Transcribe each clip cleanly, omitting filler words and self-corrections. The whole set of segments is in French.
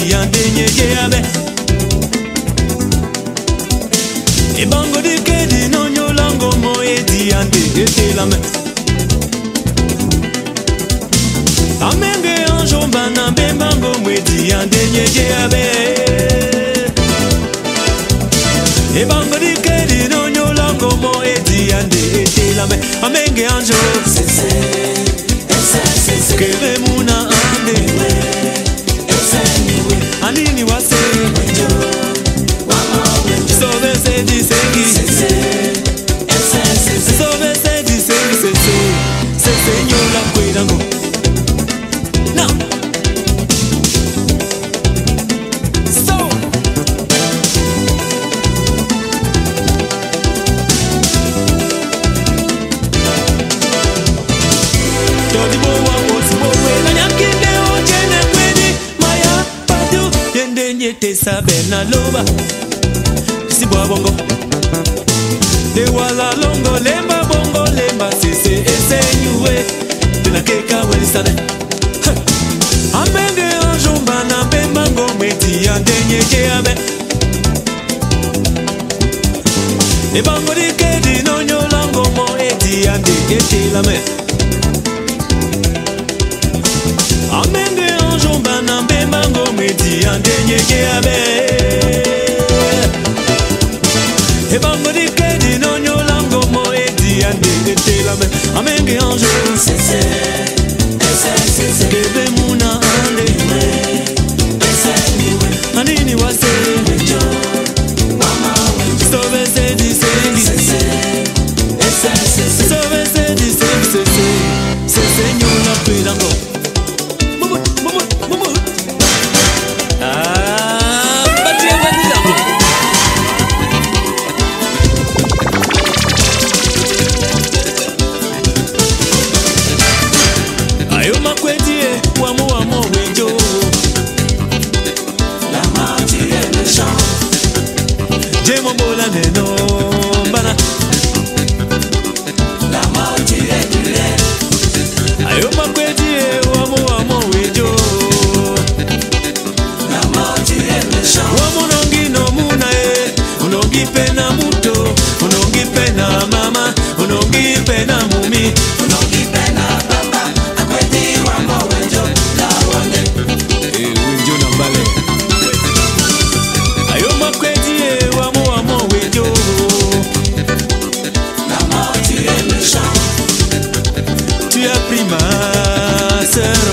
ande nyeje abe e bango di kedi no nyolango mo edi ande etelame amenge anjo bana bembango mwedi ande nyeje abe e bango di kedi no nyolango mo edi ande etelame amenge anjo kere muna ande anini wase sove se di sengi sove se di sengi se nyola kwedango now so Todi bo wa osi bo we na nyakinde o jene kweni maya padu yende nyete sabe na loba si bo bongo de wala longo lemba bongo lemba sese esenyuwe tena keka welisane amenge anjomba na bembango mweti andenye keabe e bango di kedi no nyolango mo eti ande etelame amenge anjomba na bembango mweti andenye keabe e bango di kedi no nyolango mo eti ande etelame amenge anjo kebe muna ande anini wase sove se di sengi sove se di sengi se nyola kwedango mumu batie vandidango ayo makwetie wamo wenjo la magie le chant jemo bola neno bana la magie le ayo makwetie wamo wenjo la magie le chant wamo nongi no muna unongi pena muto unongi pena mama unongi pena mumi unongi pena papa akweti wamo wenjo la wande wenjo na mbale ayo makwetie wamo wenjo la magie le chant tu as pris ma sœur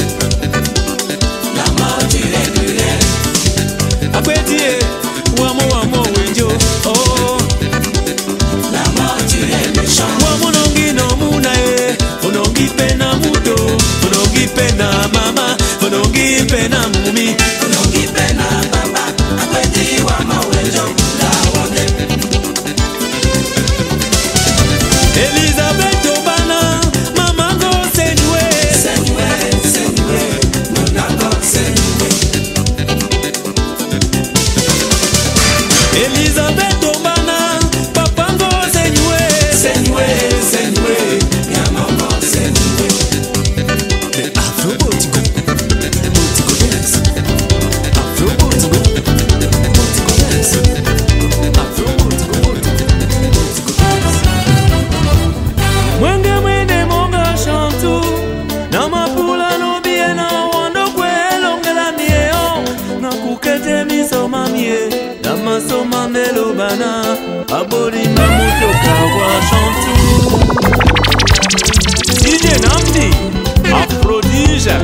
la magie le akwetie wamo wenjo oh la magie le chant wamo nongi no muna unongi pena muto unongi pena mama unongi pena mumi unongi pena baba akweti wamo wenjo la wande Elizabeth Obana mama go senwe nonango senwe Elizabeth Obana papa go senwe yamongo senwe the Afro Botico dance Afro Botico dance Afro Botico dance Mwende monga chantu na mapula no biena wando kwelongela mieo na kukete misoma mie na masoma melo bana abori na mutoka wa chantu DJ Namdi Aphrodisia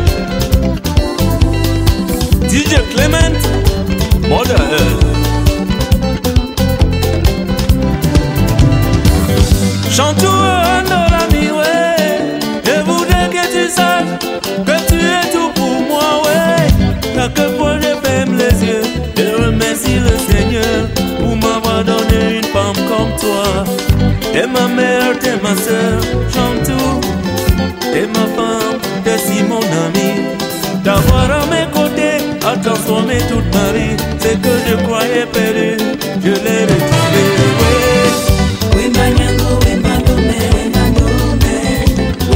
DJ Clement Mother Earth Chantu la miwe je voudrais que tu saches que tu es tout pour moi ouais chaque fois je ferme les yeux je remercie le Seigneur pour m'avoir donné une femme comme toi t'es ma mère t'es ma soeur Chantu t'es ma femme t'es si mon ami d'avoir à mes côtés a transformé toute ma vie ce que je croyais perdu je l'ai retrouvé ouais.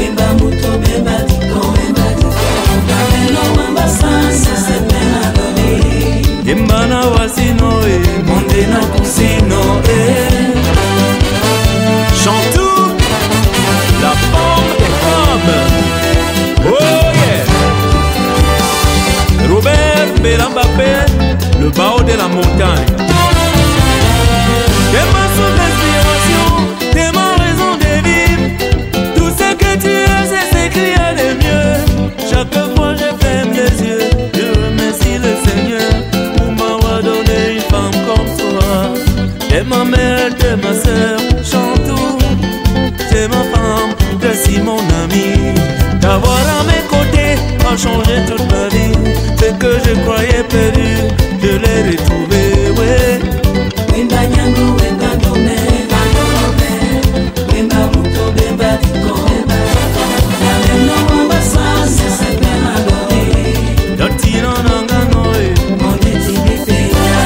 Wimba muto beba diko, wimba diko. Mama no mamba sansa se pena doli. la montagne. T'es ma seule inspiration, t'es ma raison de vivre. Tout ce que tu es, c'est ce qu'il y a de mieux. Chaque fois je ferme les yeux, je remercie le Seigneur pour m'avoir donné une femme comme toi. T'es ma mère, t'es ma soeur, Chantou. T'es ma femme, t'es si mon ami. T'avoir à mes côtés a changé toute ma vie. Ce que je croyais perdu, je l'ai retrouvé, ouais. Wemba nyangu, wemba dome, wemba muto, wemba diko. La meno wamba sanse, se pena dore. Dotino nangano, Monde tibetera.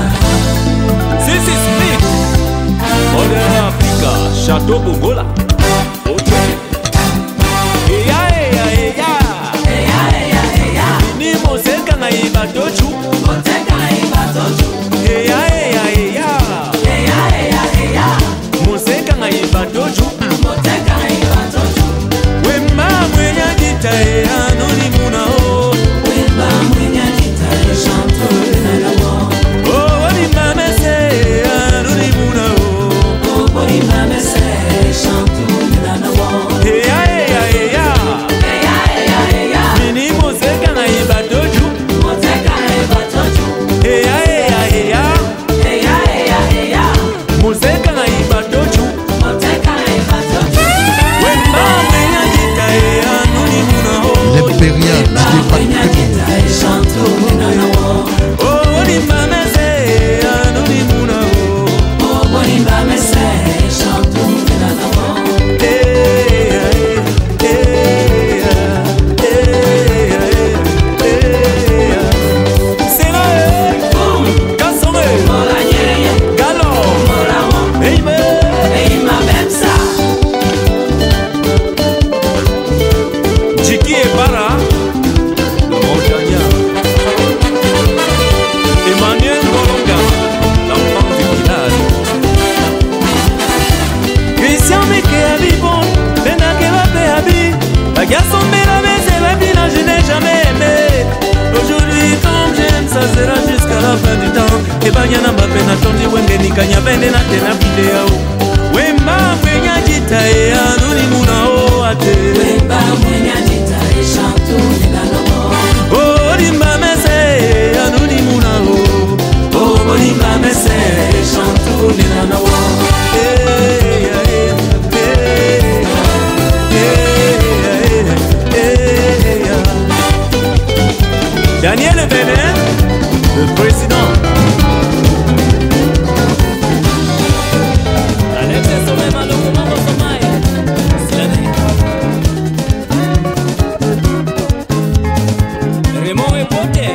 This is Nick. Modern Africa, Chateau Bongola. Okay. Eya, eya, eya. Eya, eya, eya. Ni moseka na ibatochu. Moteka ibatoju. Eya, eya, eya. Eya, eya, eya. Moseka na ibatochu. Moteka ibatoju. Wemba mwenya kita eya nuni muna o. Wemba mwenya kita Chantou na namo. Oh, wani mame se eya nuni muna o. Oh, boni mame se Chantou na namo. Eya, eya, eya. Eya, eya, eya. Mini moseka na ibatochu. Moteka ibatoju. Eya, eya, eya. Eya, eya, eya. Moseka na ibatochu. Moteka ibatoju. Wemba mwenya kita eya nuni muna o. L'impérial Wemba DJ mwenya Patrick. kita Chantou na namo. Oh, wani mame se eya nuni muna o. Oh, boni mame se Chantou na namo. Eya, eya, eya, eya. C'est là, Boum, Kassonge, mola nyeye, Galo, mola wo. Eime, Ei ma bemsa. Jiki et Bara, le montagnard. Emmanuel Golonga, l'enfant du village. Christian Meke Habibon, Benake Bape Habi. La garçon Bella c'est ma vie, je n'ai jamais aimé. Aujourd'hui, comme j'aime, ça sera jusqu'à la fin du temps. Et Banyana Mbappé n'a tondi Wenge Nikanya Bende na tena vidéo. Wemba Mwenya Jita e Anuni Muna o ate. Wemba mwenya kita Chantou na namo. Oh, Rimba Mese Anuni Muna o. Oh, boni mame se Chantou na namo. Daniel Benet, le président. Alex Sommet Maloko Mambo Somai, Silane. Raymond et Poté.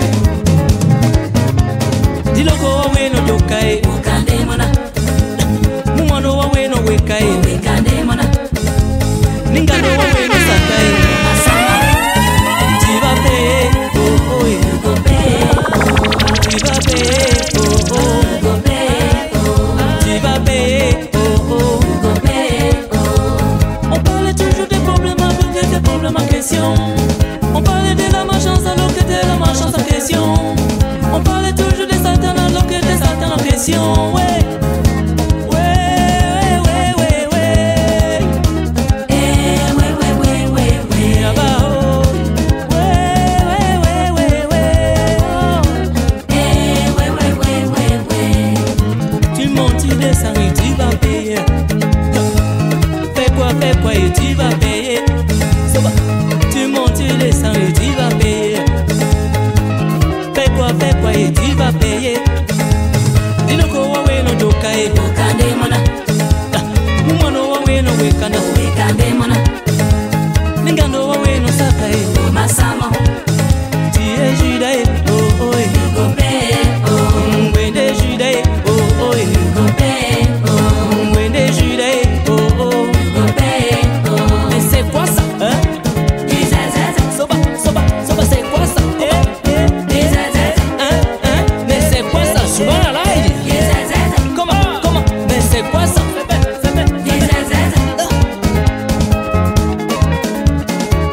Diloko Weno Yokai, Ukande mona, Mumano Weno Wekai, wekande mona. Ningano Weno Sakai, Masama, Tibape, oh oh, gobe, Tibape, oh oh, gobe, Tibape, oh oh. gobe, On parlait toujours des problèmes alors que des problèmes en question. On parlait de la malchance alors que de la malchance en question. On parlait toujours des satans alors que des satans en question. Ouais, ouais, ouais, ouais, ouais. eh, ouais, ouais, ouais, ouais, ouais. Ah bah oh. Ouais, ouais, ouais, ouais, ouais. Oh. Eh, ouais, ouais, ouais, ouais, ouais. Tu montes, tu descends et tu vas payer. Fais quoi et tu vas payer. C'est bon. Tu montes, tu descends et tu vas payer. Fais quoi et tu vas payer. Diloko wawe no dokai. Ukande mona, Mumano wawe no wekanda. wekande mona. Lingando wawe no sakai. Oh, masama, Tu es judaï, oh oh. gobe, oh, Mwende judaï, oh oh. gobe, oh, Mwende judaï, oh oh. gobe, oh. Mais c'est quoi ça, hein? Dizezeze, Soba, soba, soba, c'est quoi ça? dizezeze, Hein? Mais c'est quoi ça? Souvent à l'aide. dizezeze, Comment? Mais c'est quoi ça? Fais bien. dizezeze.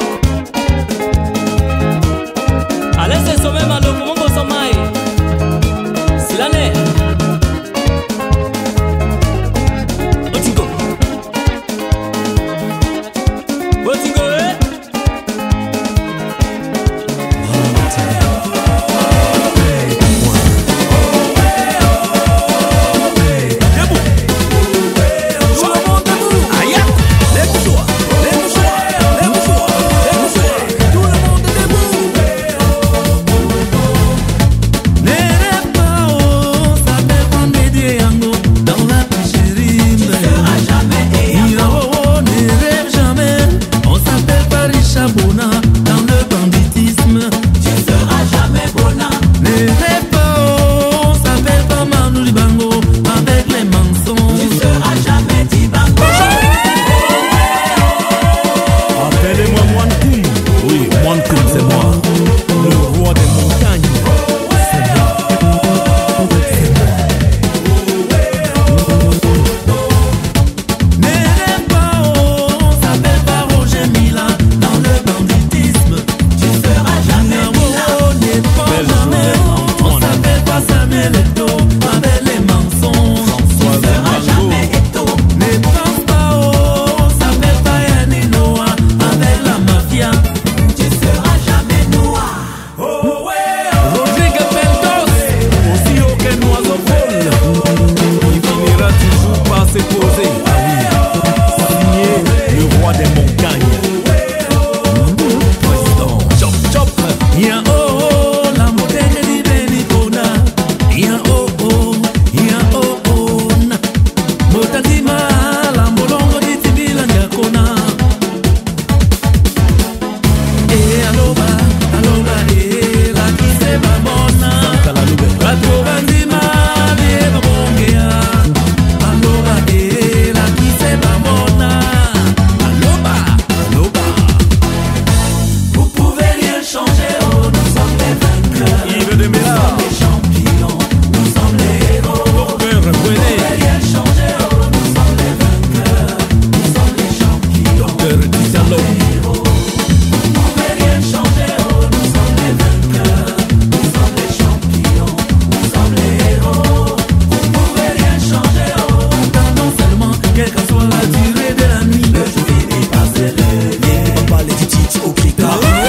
s'est levé. On parle du titre au clica.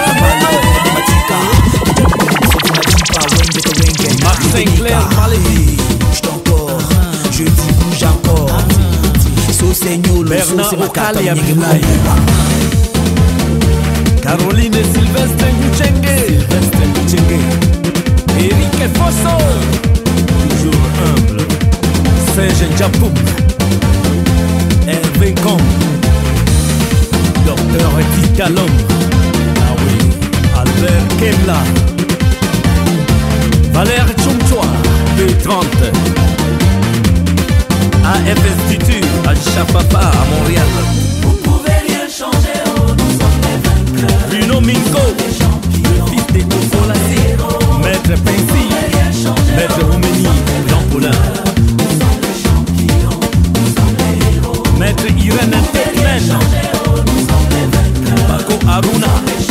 Marc Sinclair, parlez-y. Encore, je dis bouge encore. Bernard Okali Caroline et Sylvestre Nguchenge. Eric Fosso, toujours humble. Serge Diapoum, Hervé Com, Docteur Titalom, ah oui, Albert Kemla, Valère Tchoumchoua, B30, AFS Tutu, Al-Shafapa à Montréal. Vous pouvez rien changer, oh, nous sommes les vainqueurs. Bruno Minko, le fils des Kosolasi, Maître Pensi, Maître Roumeni, Jean Paulin, Maître Irène Tekmen, Paco Aruna,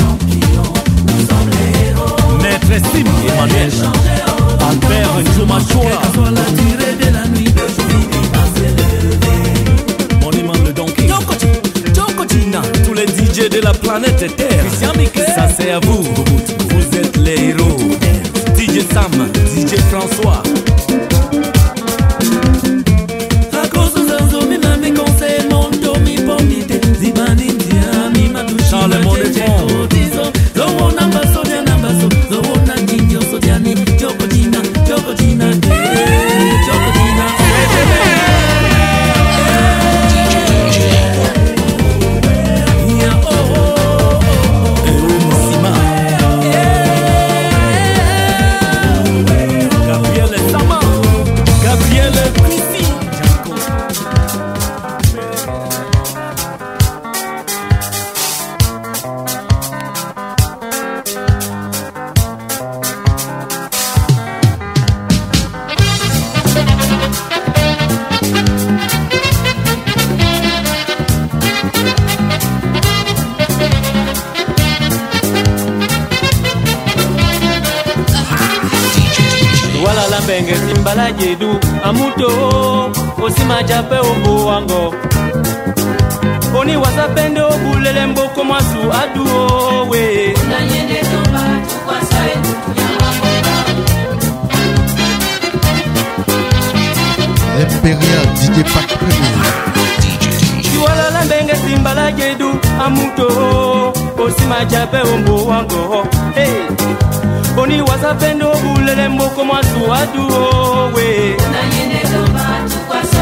Maître Sim Emmanuel, Albert Njoumachora, Monument le Donkey, Chocotina, tous les DJ de la planète Terre, ça c'est à vous, vous êtes les héros. DJ Sam, DJ François. Charles Mondefond. Benge simbala jedu amuto osima jape obo wango oni wasapende obulele mboko masu aduo we Nanyende tomba tukwasa Impérial DJ Pac Premier. Wala la benge simbala jedu amuto osima jape obo wango hey Boni wasapendo bulele mboko masu aduo we Nanyende tomba tukwasa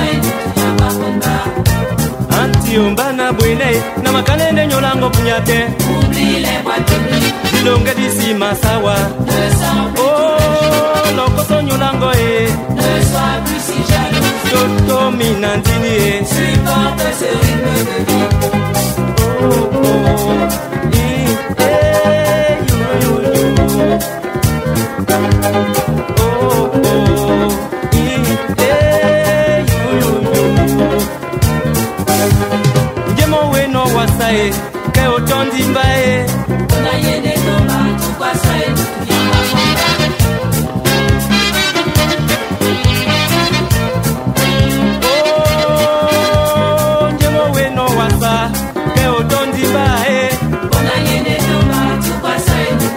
Antiombana bwine na makanende nyolango punyate Oublie les boîtes de nuit. Dilonge disi masawa 200 Oh lokoso nyolango Ne sois plus si jaloux. Toto minantini Supporte ce rythme de vie. Oh oh yo Oh oh Jemo we no wasae ke otondi mbae Nanyende tomba tukwasa Oh jemo we no wasa ke otondi mbae Nanyende tomba tukwasa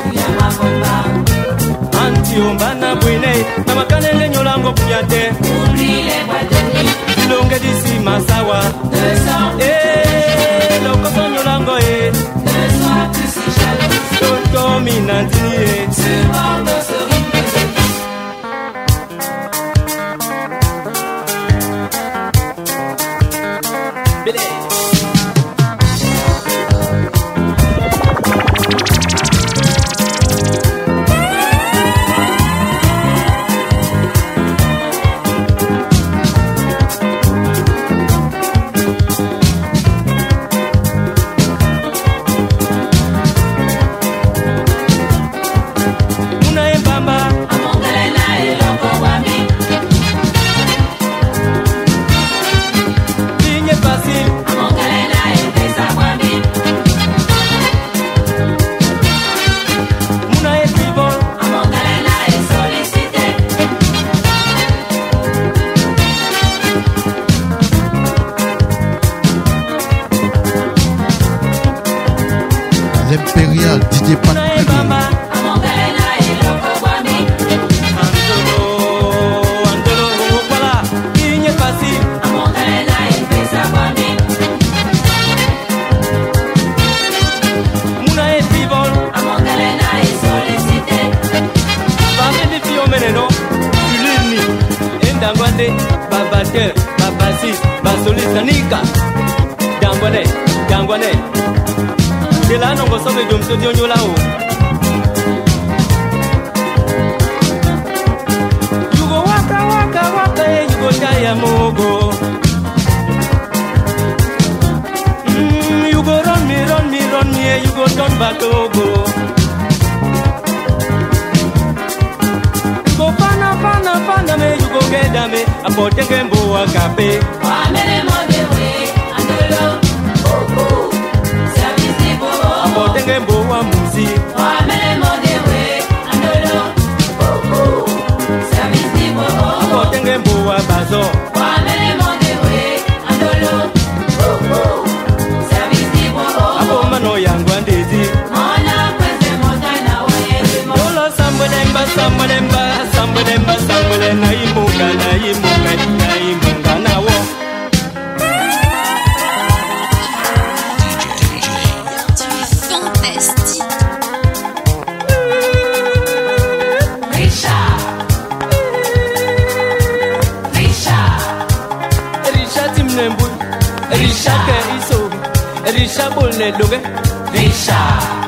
Antiombana bwine na makanele nyolango punyate Oublie les boîtes de nuit. Dilonge disi masawa 200 lokoso nyolango Ne sois plus si jaloux. Toto minantini Supporte ce rythme de vie. Impérial, Didier Pat Babater, Babasis, Basolis, Nanika, Dangwane. C'est là non gosse de Monsieur Dionio là-haut. You go waka, you go tire mogo. You go run me, you go turn back go. Go pana me, you go get me. Apote gembo akape. Amene modewe, andolo. Service de bo. Apote gembo amusi. Amene modewe, andolo. Service de bo. Apote gembo abazo. Amene modewe, andolo. Service de bo. Apo mano yangu andezi. Mona kweze motana waye mo. Dolo sambelemba na imunga na wo. Risha timnembu, Risha ke iso, Risha bolne doge, Risha.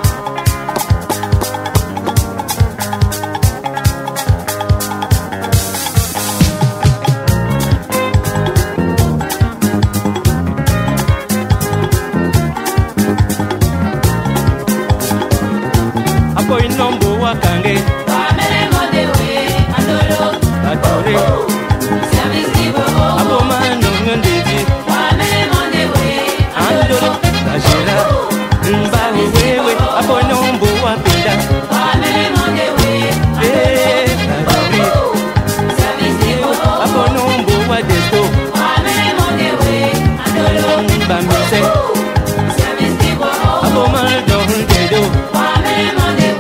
Apo inombo wakange, Amene modewe, andolo. atore. Service de bo. Apo mano ngandezi, Amene modewe, andolo. Ajira, mba wewe, apo inombo wapenda. Amene modewe, Atore, service de bo. apo inombo wadesto. Amene modewe, andolo. Mba mise, Service de bo. apo mano ngedo. Amene modewe.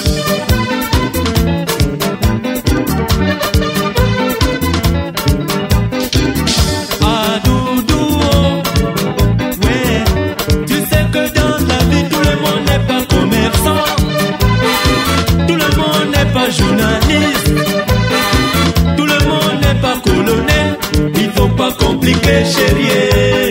Journaliste, tout le monde n'est pas colonel, il faut pas compliquer chérie.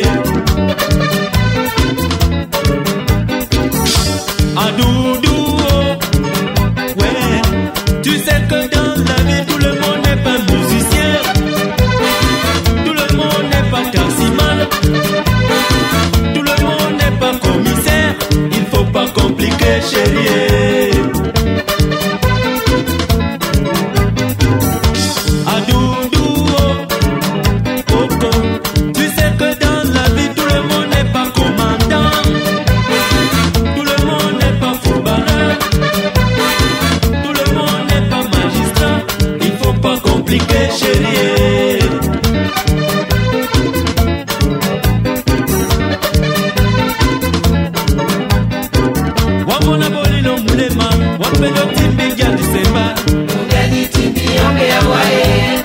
Adoudou, ouais, tu sais que dans la vie tout le monde n'est pas musicien, tout le monde n'est pas taximan, tout le monde n'est pas commissaire, il faut pas compliquer chérie. Tu sais que dans la vie tout le monde n'est pas commandant, tout le monde n'est pas footballeur, tout le monde n'est pas magistrat, il faut pas compliquer chérie. Wamona bolino mulema, wapendo timbi ya disemba, Ungeni timbi yonge ya wae.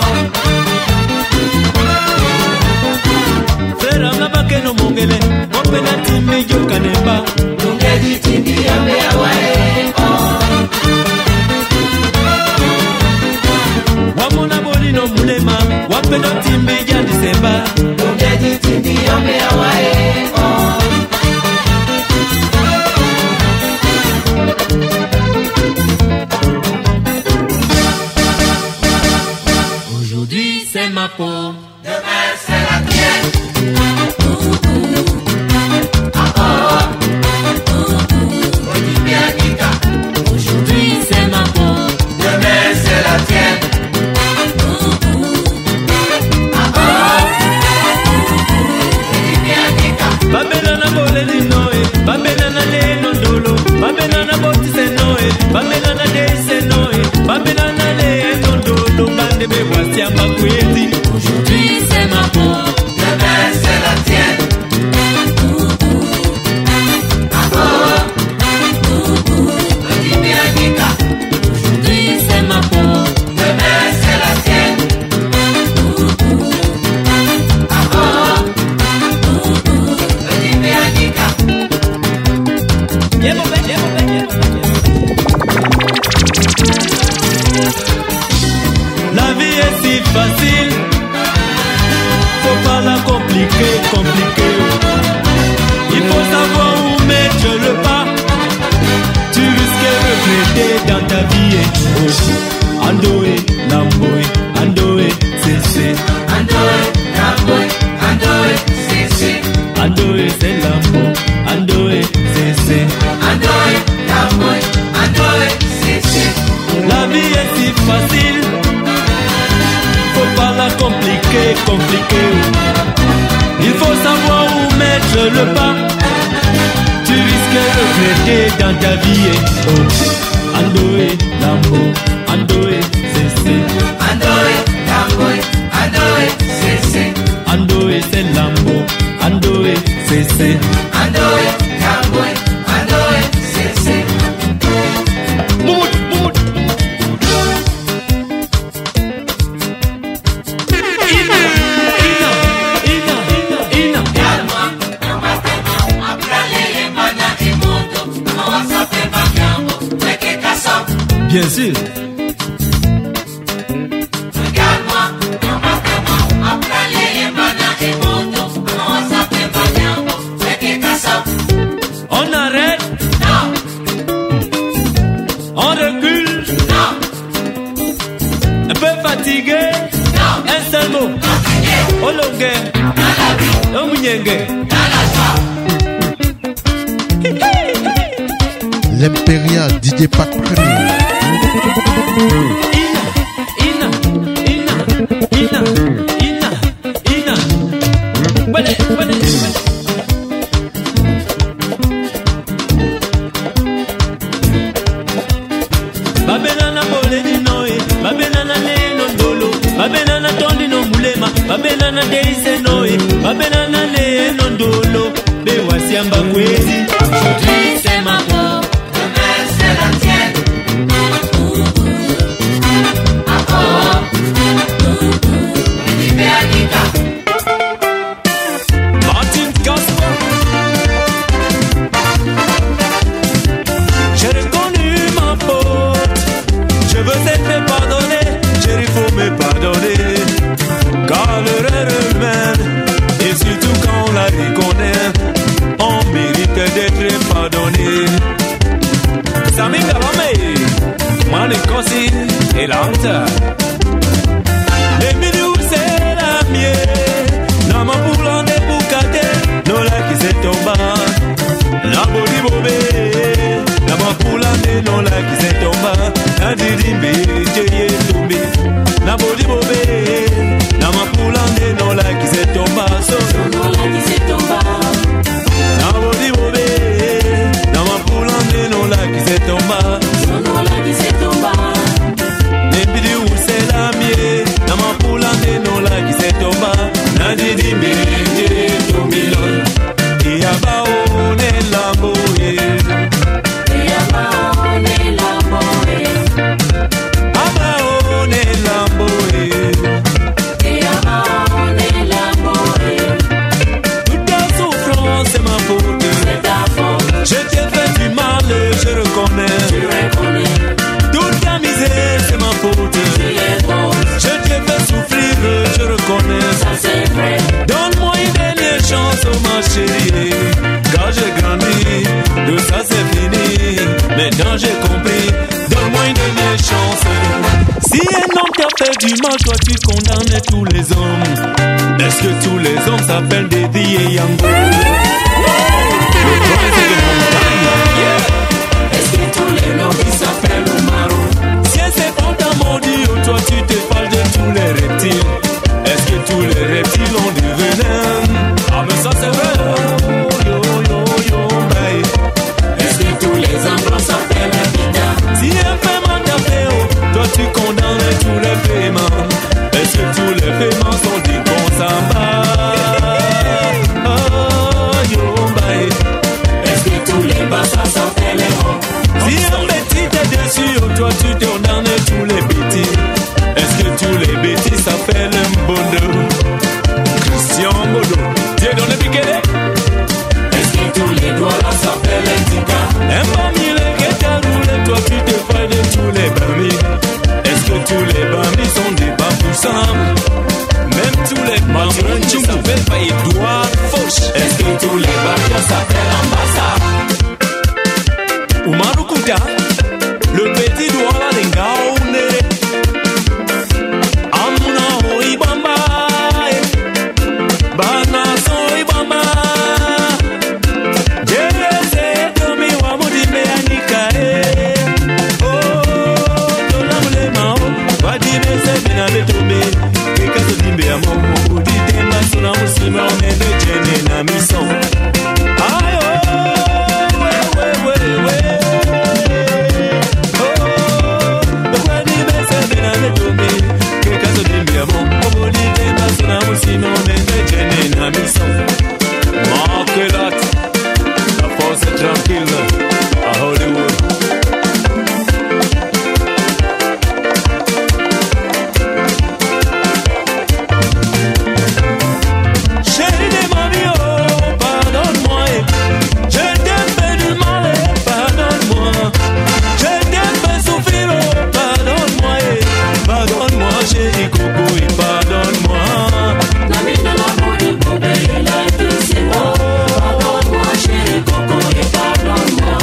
frère ngabake no mongele, wapenda timbi yo kanemba. Ungeni timbi yonge ya wae. Wamona bolino mulema, wapenda timbi ya disemba. Ungeni timbi yonge ya wae. Aujourd'hui c'est ma peau, Demain c'est la tienne. aujourd'hui c'est ma peau, Demain c'est la tienne. babela na boleli noe, babela na leno ndolo, babela na botise noe, babela na deise noe, babela na leno ndolo, bande be wasi amakwezi. Aujourd'hui c'est ma peau, Demain c'est la tienne. La vie est si facile, faut pas la compliquer. Il faut savoir où mettre le pas. Tu risques de regretter dans ta vie. Andoé, Lamboé, Andoé, c'est. Andoé, Lamboé, Andoé, c'est. Andoé, c'est l'amour. Andoé, c'est. Andoé, Lamboé, Andoé, c'est. La vie est si facile, faut pas la compliquer. Il faut savoir où mettre le pas. Tu risques de regretter dans ta vie. Andoé, l'amour, Andoé, c'est. Andoé, Lamboé, Andoé, c'est. Andoé, c'est l'amour, Andoé, c'est. Andoé, Lamboé, Andoé, c'est. Bien sûr. Regarde-moi, après les mana et moto, on s'appelle Banyambo, c'est qui ça? On arrête, Non, on recule, non, un peu fatigué, non, un seul mot. fatigué, Olongue, dans la vie, Omunyenge. dans la joie. L'Impérial Didier Pat Premier. Ina. Wale. Babelana bole di noe, babelana le no dolo, babelana tondi no mulema, babelana deise noe, babelana le no dolo, be wasiamba kwezi. Aujourd'hui c'est ma peau, demain c'est la tienne. Encore, Libéanica. Martin Casper. J'ai reconnu ma faute. Je veux être pardonné. Chérie, faut me pardonner. Car l'erreur humaine, et surtout quand on la reconnaît, on mérite d'être pardonné. Sami Kalame, Manikosi et Lanta. Les milieux c'est la mienne. Nama poulan de bukate, no la qui s'est tombée. La boli bobé, nama poulan de no la qui s'est tombée. La dirimbe, j'ai tombé. La boli bobé, nama poulan de no la qui s'est tombée. No la qui s'est tombée. La boli bobé, nama poulan de no la qui s'est tombée. No la qui s'est tombée. Les milieux c'est la mienne. Nama poulan de no la qui s'est tombée. La dirimbe, j'ai tombé. Et à on est la boye. Toute ta souffrance c'est ma faute. Je t'ai fait du mal, je reconnais. Toute ta misère c'est ma faute. Je t'ai fait souffrir, je reconnais. Donne-moi une dernière chance, oh ma chérie. Quand j'ai grandi, tout ça c'est fini. Maintenant j'ai compris, donne-moi une dernière chance. Si un homme t'a fait du mal, toi tu condamnes tous les hommes. Est-ce que tous les hommes s'appellent Dédi et Yango? Le prince de montagne, yeah. Est-ce que tous les noms qui s'appellent Omaro? Si c'est pas ta maudit, toi tu te parles de tous les reptiles. Est-ce que tous les reptiles ont du venin? Ah mais ça c'est vrai. Yo, bye. Est-ce que tous les enfants s'appellent Vida? Si un paiement t'a fait, toi tu condamnes tous les paiements. Est-ce que tous les paiements sont du consamba? Oh Rita, le petit doigt la lingaone. Amuna hoi bamba, bana soi bamba. Jese domi wa mudime anika oh, dola mule mao, wadime se bina betombe. Kekazo dimbe amo, uditemba suna musima onende jene na mison. Ayo. La force est tranquille à Hollywood. Chérie de ma vie, oh, pardonne-moi. Je t'ai fait du mal, pardonne-moi. Je t'ai fait souffrir, oh, pardonne-moi. Pardonne-moi, chérie Coco, et pardonne-moi. La vie de l'amour du bébé, il a été c'est moi. Pardonne-moi, chérie Coco, et pardonne-moi.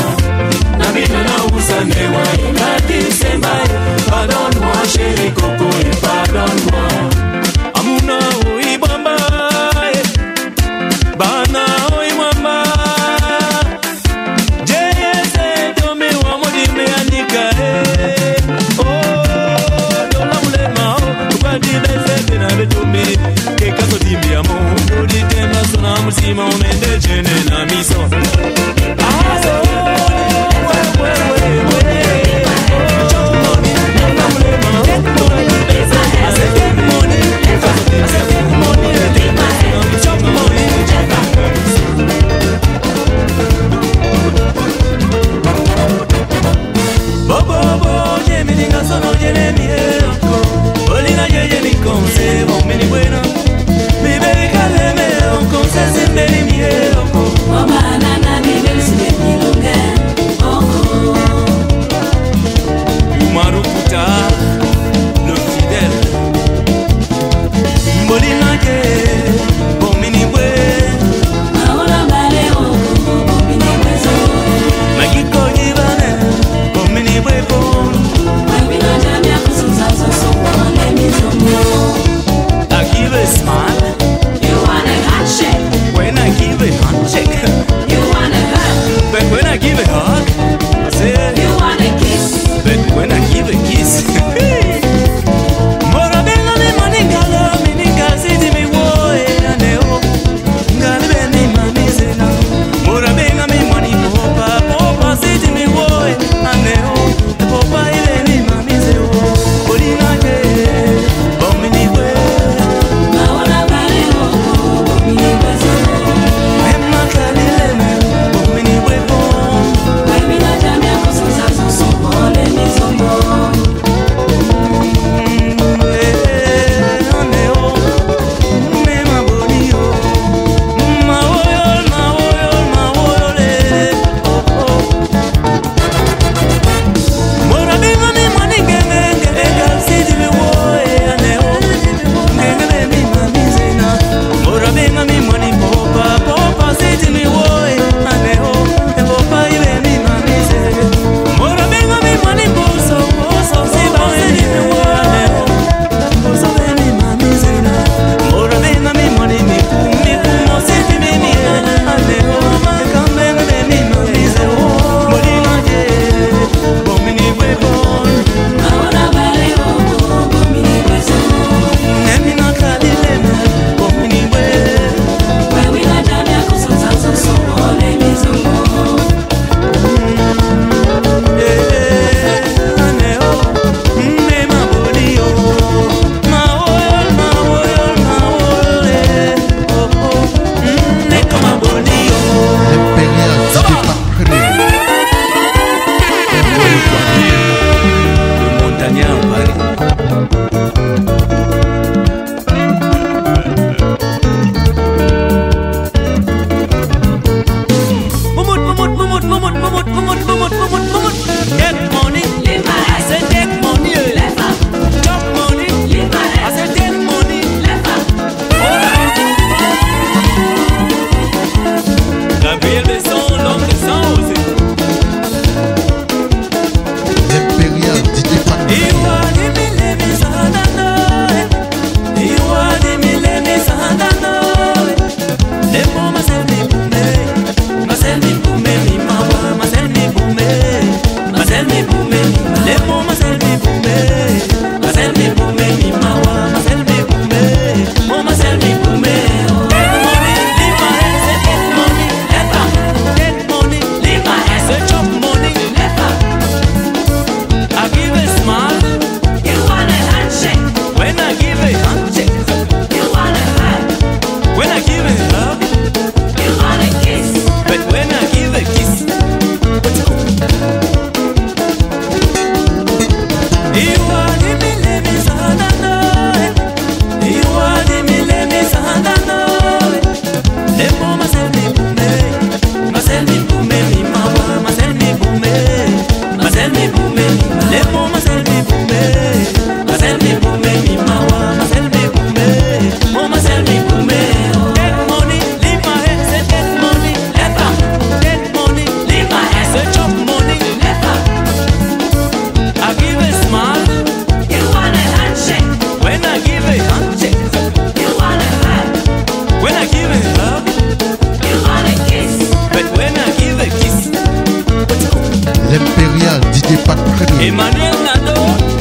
Emmanuel Nado,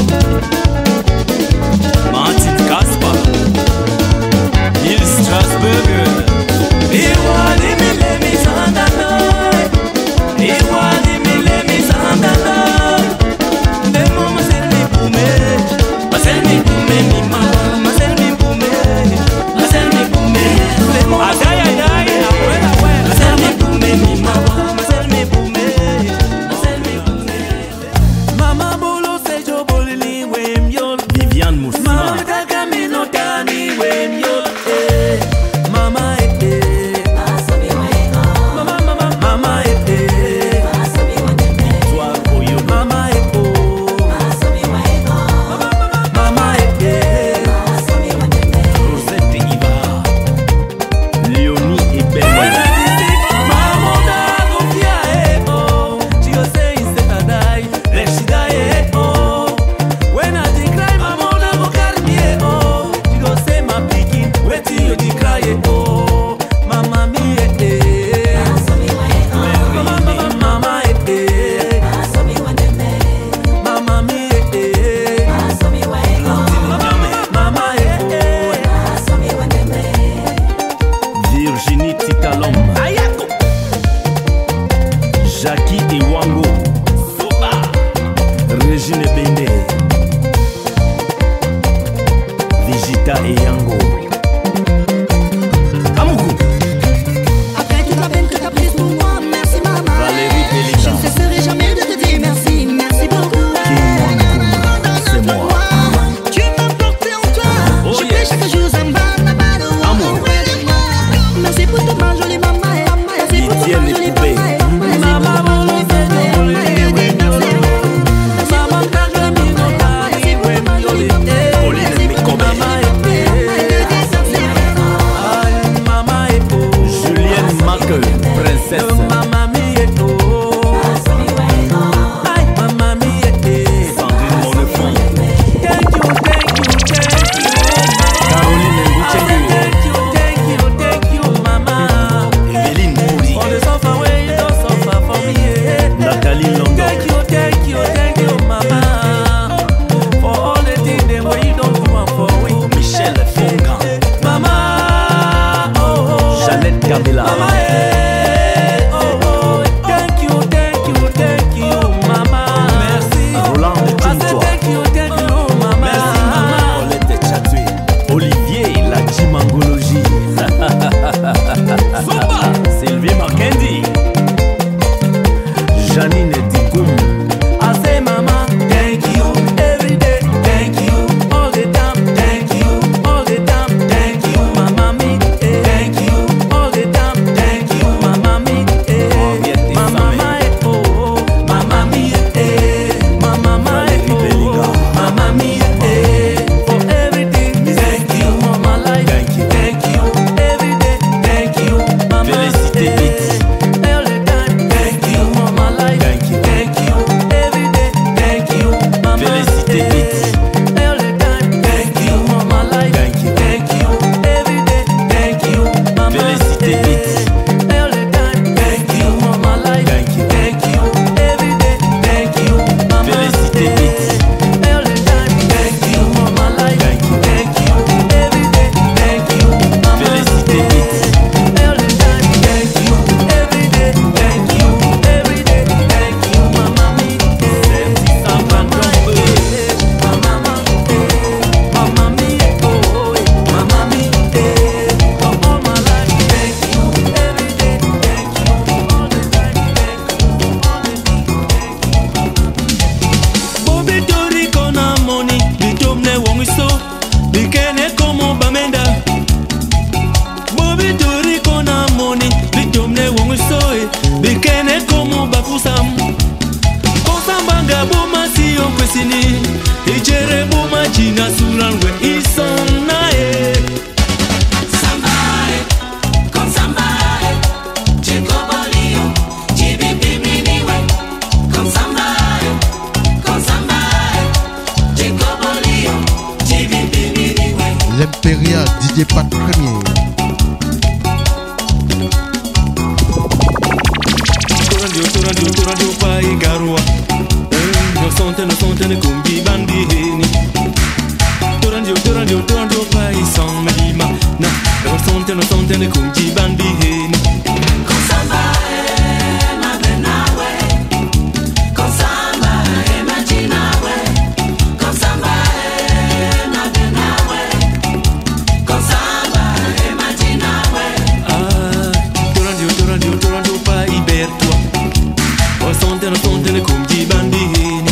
Martin Kasper, Neil Strasberger. Viviane Moussima. Jackie Ewango, Régine Bende, Vigita Eyango. Amougou. Après toute la peine que t'as prise pour moi, merci maman. Valérie Pelika. Je ne cesserai jamais de te dire merci, merci beaucoup. C'est moi. Tu m'as porté en toi. Oh, Je yes. prie chaque jour un bas Amour. Merci pour ton ma jolie maman. Merci pour ton Didier ma jolie Lécoubé. maman. Pauline Mikobe. Julienne Marque, princesse. Sandrine Monefond. Caroline Mbouchengue. Evelyne Mouri. Nathalie Londo. Michel Fongan. Jeannette Gabela. Roland Tchoumtoua. Paulette Tchatoué. Olivier Lachimangologie. Sylvie Makendi. Janine Dikoum. L'Impéria Didier Pat Premier. sontene kumbi bandiheni. Torandio pai son malima. Na sontene kumbi bandiheni. Konsamba mabenawe. Konsamba imaginawe. Konsamba mabenawe. Konsamba imaginawe. Torandio pai bertua. Sontene kumbi bandiheni.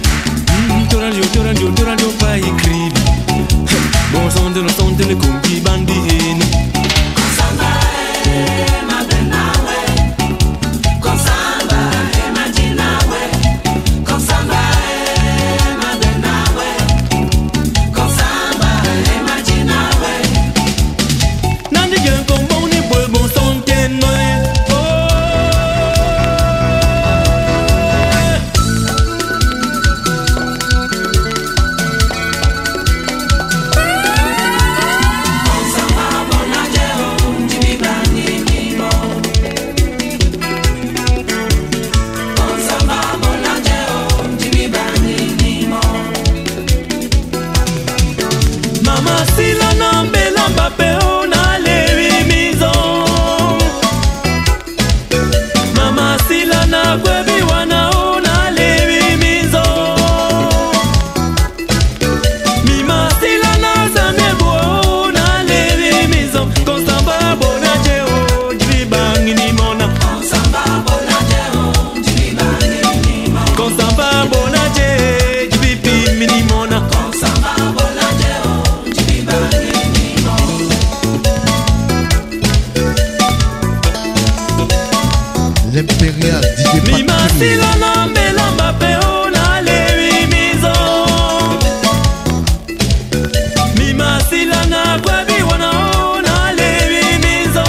Torandio pai cribi. Bon sontene kumbi bandiheni. Konsamba mabenawe. Konsamba imaginawe. Konsamba mabenawe. Konsamba imaginawe. Nandi gen bon ni bon sontene. Mama sila na mbelamba peo na lewi mizo. Mama sila na kwebi wanao na lewi mizo. Mima sila na zamebo na lewi mizo. Konsamba bona jeo jibangi ni mona. Konsamba bona jeo jibangi ni mona. Konsamba bona je jibi mini mona. Konsamba bona jeo jibangi ni mona. L'Impérial DJ Mima Patrick. sila na mbelamba peo na lewi mizo. Mima sila na kwebi wanao na lewi mizo.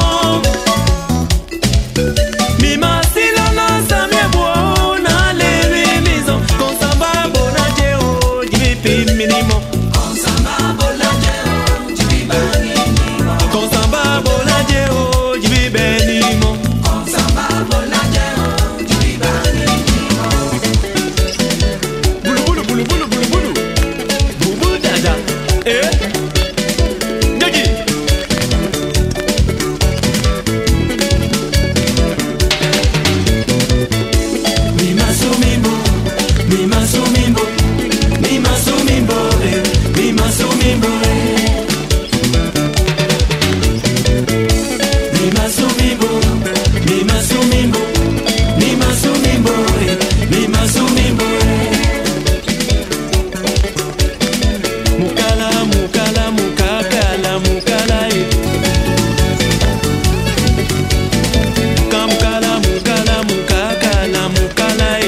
Mima sila na samebo na lewi mizo. Konsamba bona jeo jibi minimo. Konsamba bona jeo jibangi ni mona. Konsamba bona jeo jibi benimo. Konsamba bona jeo jibangi ni mona. Bulu. Bubu dada. Dagi. Mima sumimbo. Mima sumimbo, Mima sumimbo, Mima sumimbo, Mima sumimbo. Mukala, mukala,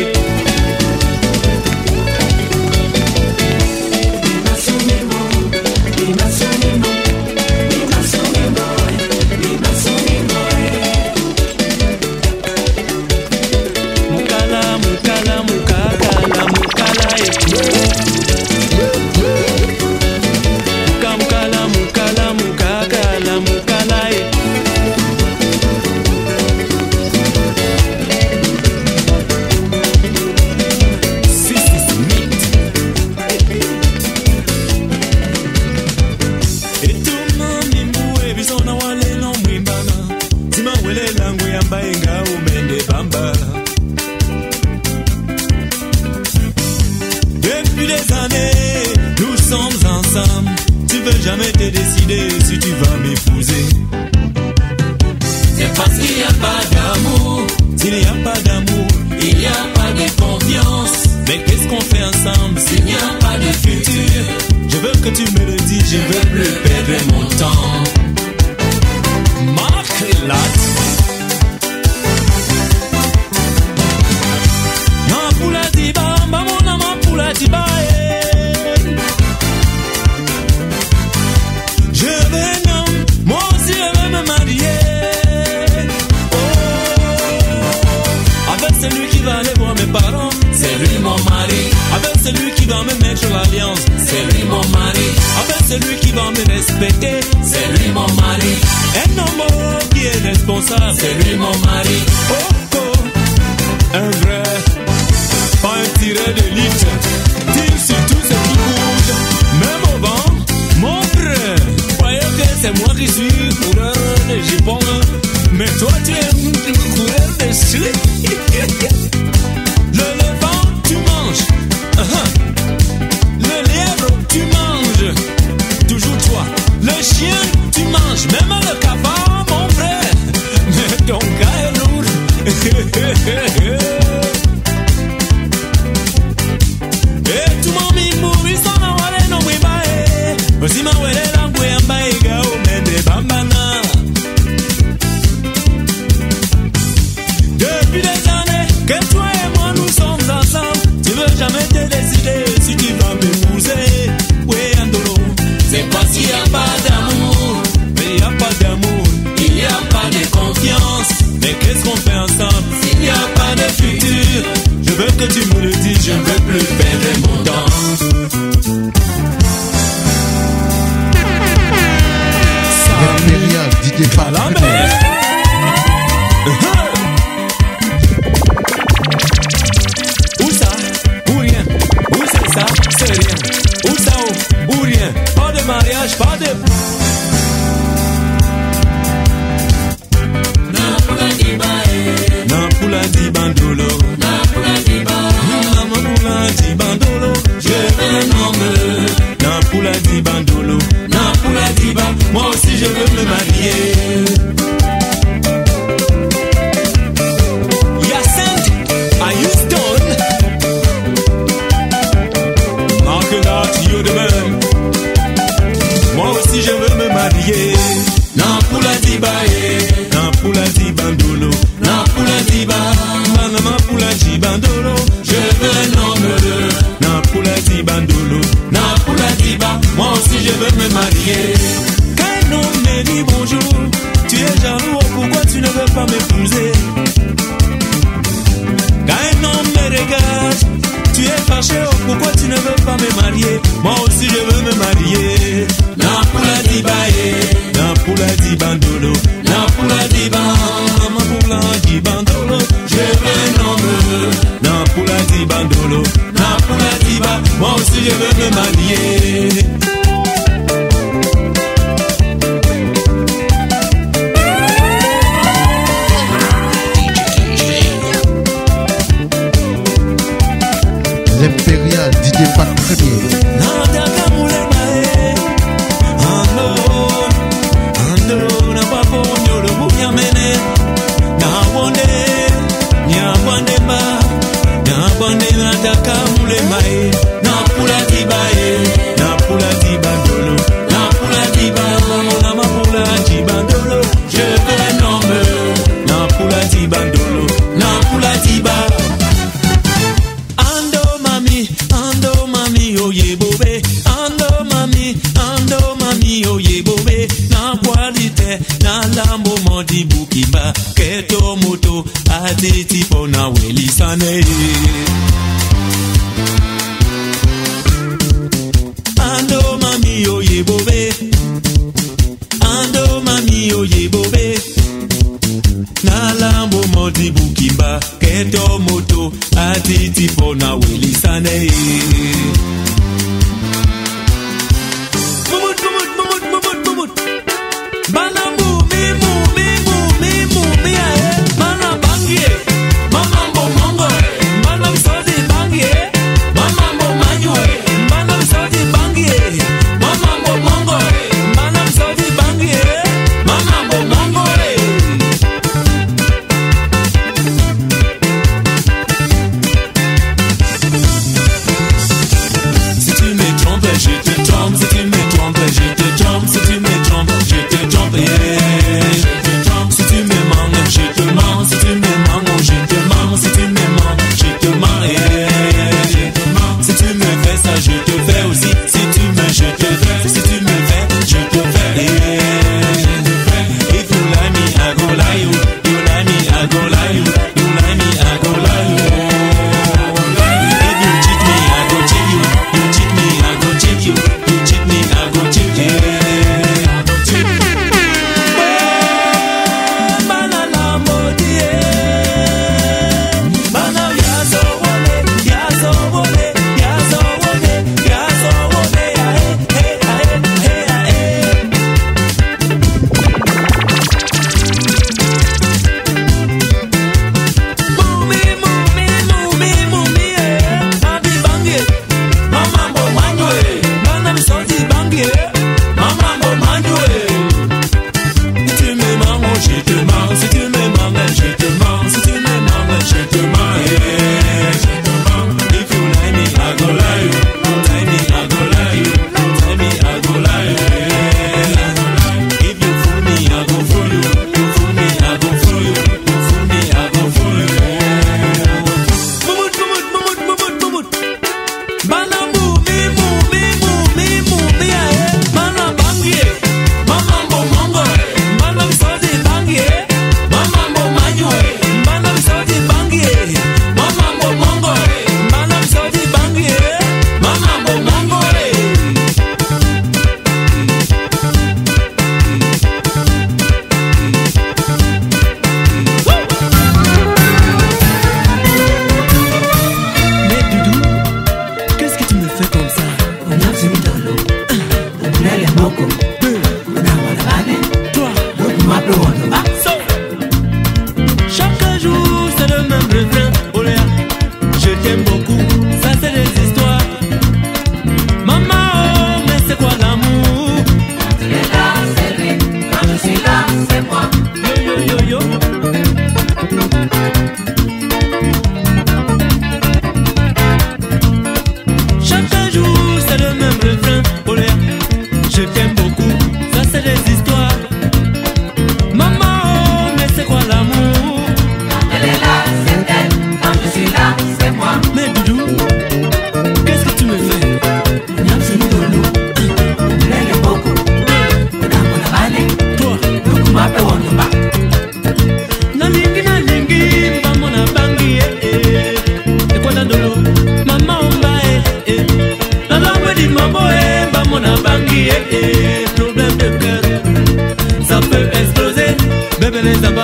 Depuis des années, nous sommes ensemble. Tu veux jamais te décider si tu vas m'épouser. C'est parce qu'il n'y a pas d'amour. S'il n'y a pas d'amour, Il n'y a pas de confiance. mais qu'est-ce qu'on fait ensemble S'il n'y a pas de futur, Je veux que tu me le dises, je veux plus perdre mon temps. Marc Latte. Mapula tiba, mamona mapula tiba. Je veux un homme, moi aussi je veux me marier. Oh, avec celui qui va aller voir mes parents, c'est lui mon mari. avec celui qui va me mettre l'alliance, C'est lui mon mari. avec celui qui va me respecter, C'est lui mon mari. un homme qui est responsable, C'est lui mon mari. oh, oh, un vrai, pas un tiré fait de l'élite. Tire sur tout ce qui bouge, même au vent. Mon frère, croyez que c'est moi qui suis coureur de jupons, mais toi tu es coureur de slip. Le lévant, tu manges. Le lièvre, tu manges. Toujours toi. Le chien, tu manges. Même le cafard, mon frère. Mais ton cas est lourd. Et tout mon mimou, il s'en a walé non oui bae. Aussi ma wele la boué en bae gao men de bambana. Depuis des années que toi et moi nous sommes ensemble, tu veux jamais te décider si tu vas m'épouser. Oui, Andolo, c'est pas s'il y a pas d'amour, mais il y a pas d'amour, il y a pas de confiance. Mais qu'est-ce qu'on fait ensemble s'il n'y a pas de futur? Je veux que tu me le dises, je ne veux plus perdre mon temps. L'impérial Didier À la mer. Où ça? Où rien? Où c'est ça? C'est rien. Où ça? Où rien? Pas de mariage, pas de... Nampula di bandolo, Nampula di bandolo, je veux un homme. Nampula di bandolo, Nampula di ba, moi aussi je veux me marier. Yacinthe à Houston, Marquenat, yo de même. Moi aussi je veux me marier. Nampula di bae, Nampula di bandolo, Nampula di ba, Nampula di bandolo, je veux un homme. Nampula di bandolo, Nampula di ba, moi aussi je veux me marier. Quand un homme me dit bonjour, tu es jaloux, pourquoi tu ne veux pas m'épouser? Quand un homme me regarde, tu es fâché, pourquoi tu ne veux pas me marier? Moi aussi je veux me marier. Nampula di bae, Nampula di bandolo, Nampula di ba, Nampula di bandolo, je veux un homme. Nampula di bandolo, Nampula di ba, moi aussi je veux me marier. L'impérial Didier Pat Premier. Ando mami oye bobe, ando mami oye bobe. Na lambo modi bukimba, keto moto atiti pona welisane. Mumut mumut mumut mumut mumut. Banambu mimu mimu mimu miae, mana bangie, mamambo mongo, manam sodi bangie, mamambo manyue, manam sodi bangie, mamambo mongo, manam sodi bangie, mamambo mongo.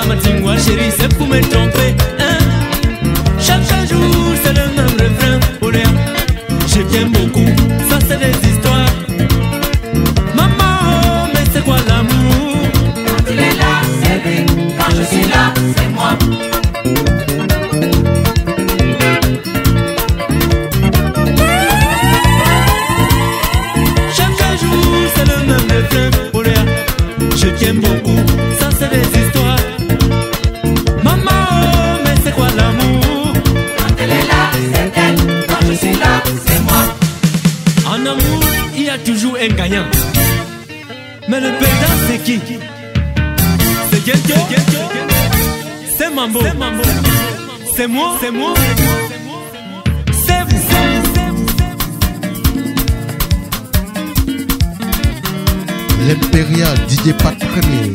Matingwa chérie, c'est pour me tromper, hein. Chaque jour c'est le même refrain. Oléa, je t'aime beaucoup, ça c'est des histoires. Maman, mais c'est quoi l'amour? Quand il est là, c'est lui. Quand je suis là, c'est moi. Chaque jour c'est le même refrain. Oléa, je t'aime beaucoup, ça c'est des histoires. Maman, mais c'est quoi l'amour? Quand elle est là, c'est elle. Quand je suis là, c'est moi. En amour, il y a toujours un gagnant. Mais le perdant, c'est qui? C'est Gento, c'est Mambo, c'est moi, c'est vous. L'Impérial DJ Pat Premier.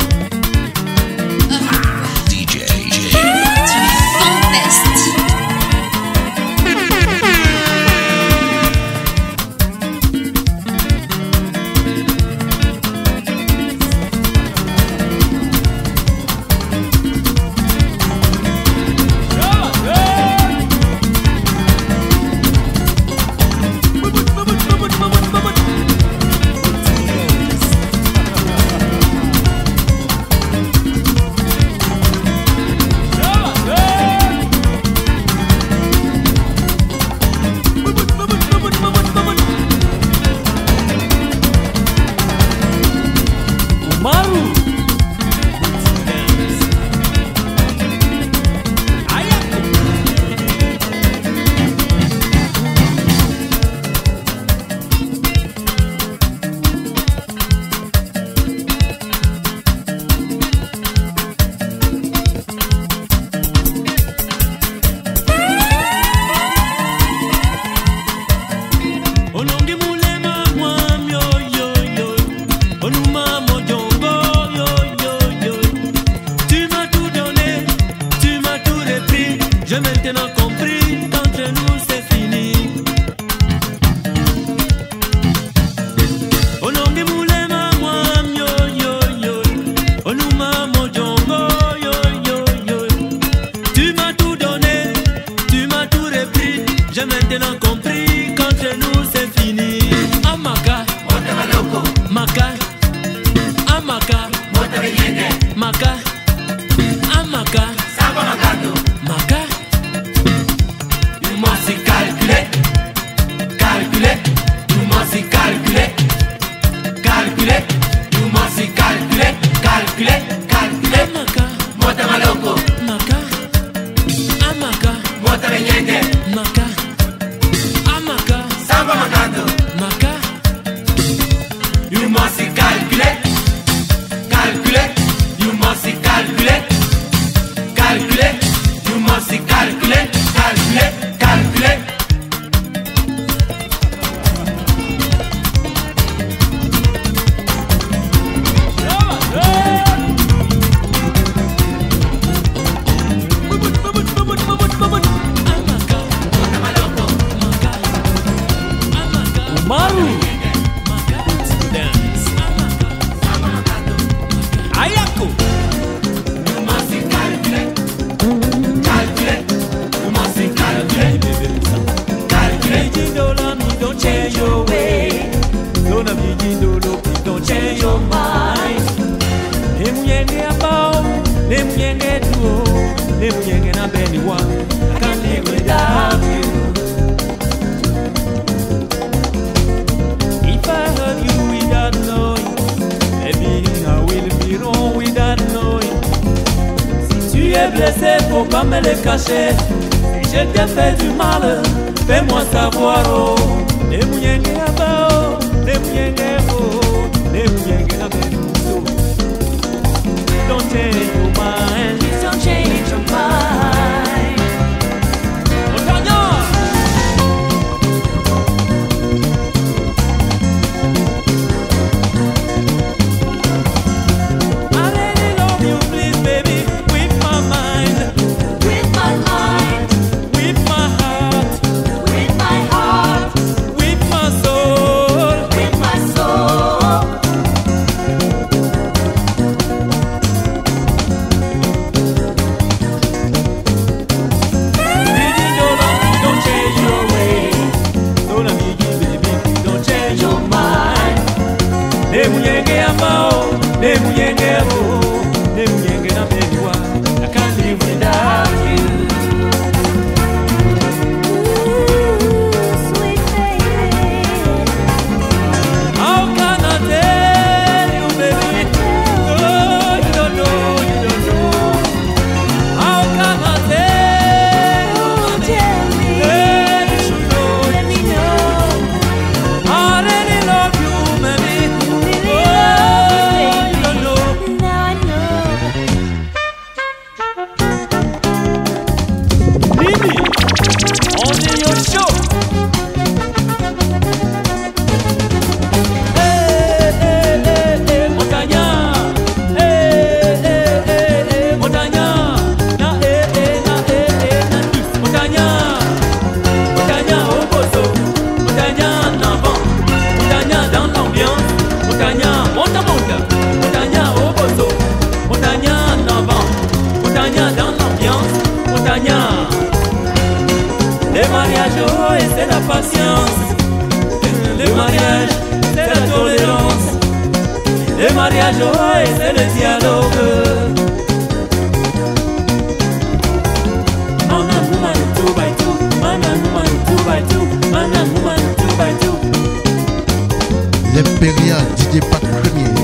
J'ai maintenant compris qu'entre nous c'est fini. Onongi mulema mwam yo yo yo. Onuma mojongo yo yo yo. Tu m'as tout donné, tu m'as tout repris. J'ai maintenant compris qu'entre nous c'est fini. Amaka, Maka, Amaka, Maka, Amaka, Maka. Blessé, faut pas me le cacher. Si je t'ai fait du mal, fais-moi savoir. Oh, les mouyengue là-bas, les mouyengue oh, les mouyengue là-bas. Don't change your mind, please don't change your mind. With my heart, mariage, oh, et c'est la patience. Le mariage, c'est la tolérance. Le mariage, oh, et c'est le dialogue. Man and woman, 2 by 2. Man and woman, 2 by 2. Man and woman, 2 by 2. L'Impérial DJ Pat Premier.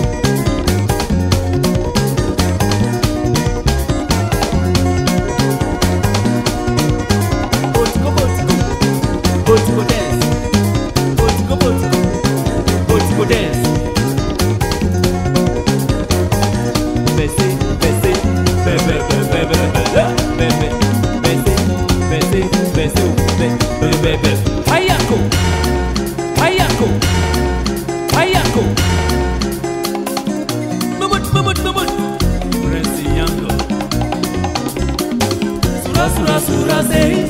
Botico dance. Botico dance. Baissez, baissez, baissez. Hayako, hayako, hayako. Mumut. Resiando. Sura, say.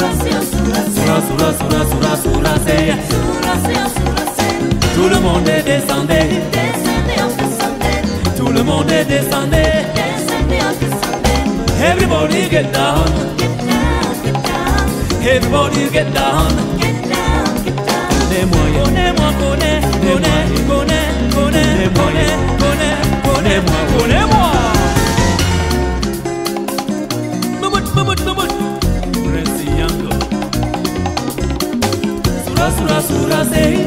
Sura, say. Tout le monde est descendu. Tout le monde est descendu. Everybody get down. Everybody get down. Connais-moi. Mumut. Resiando. Sura, say.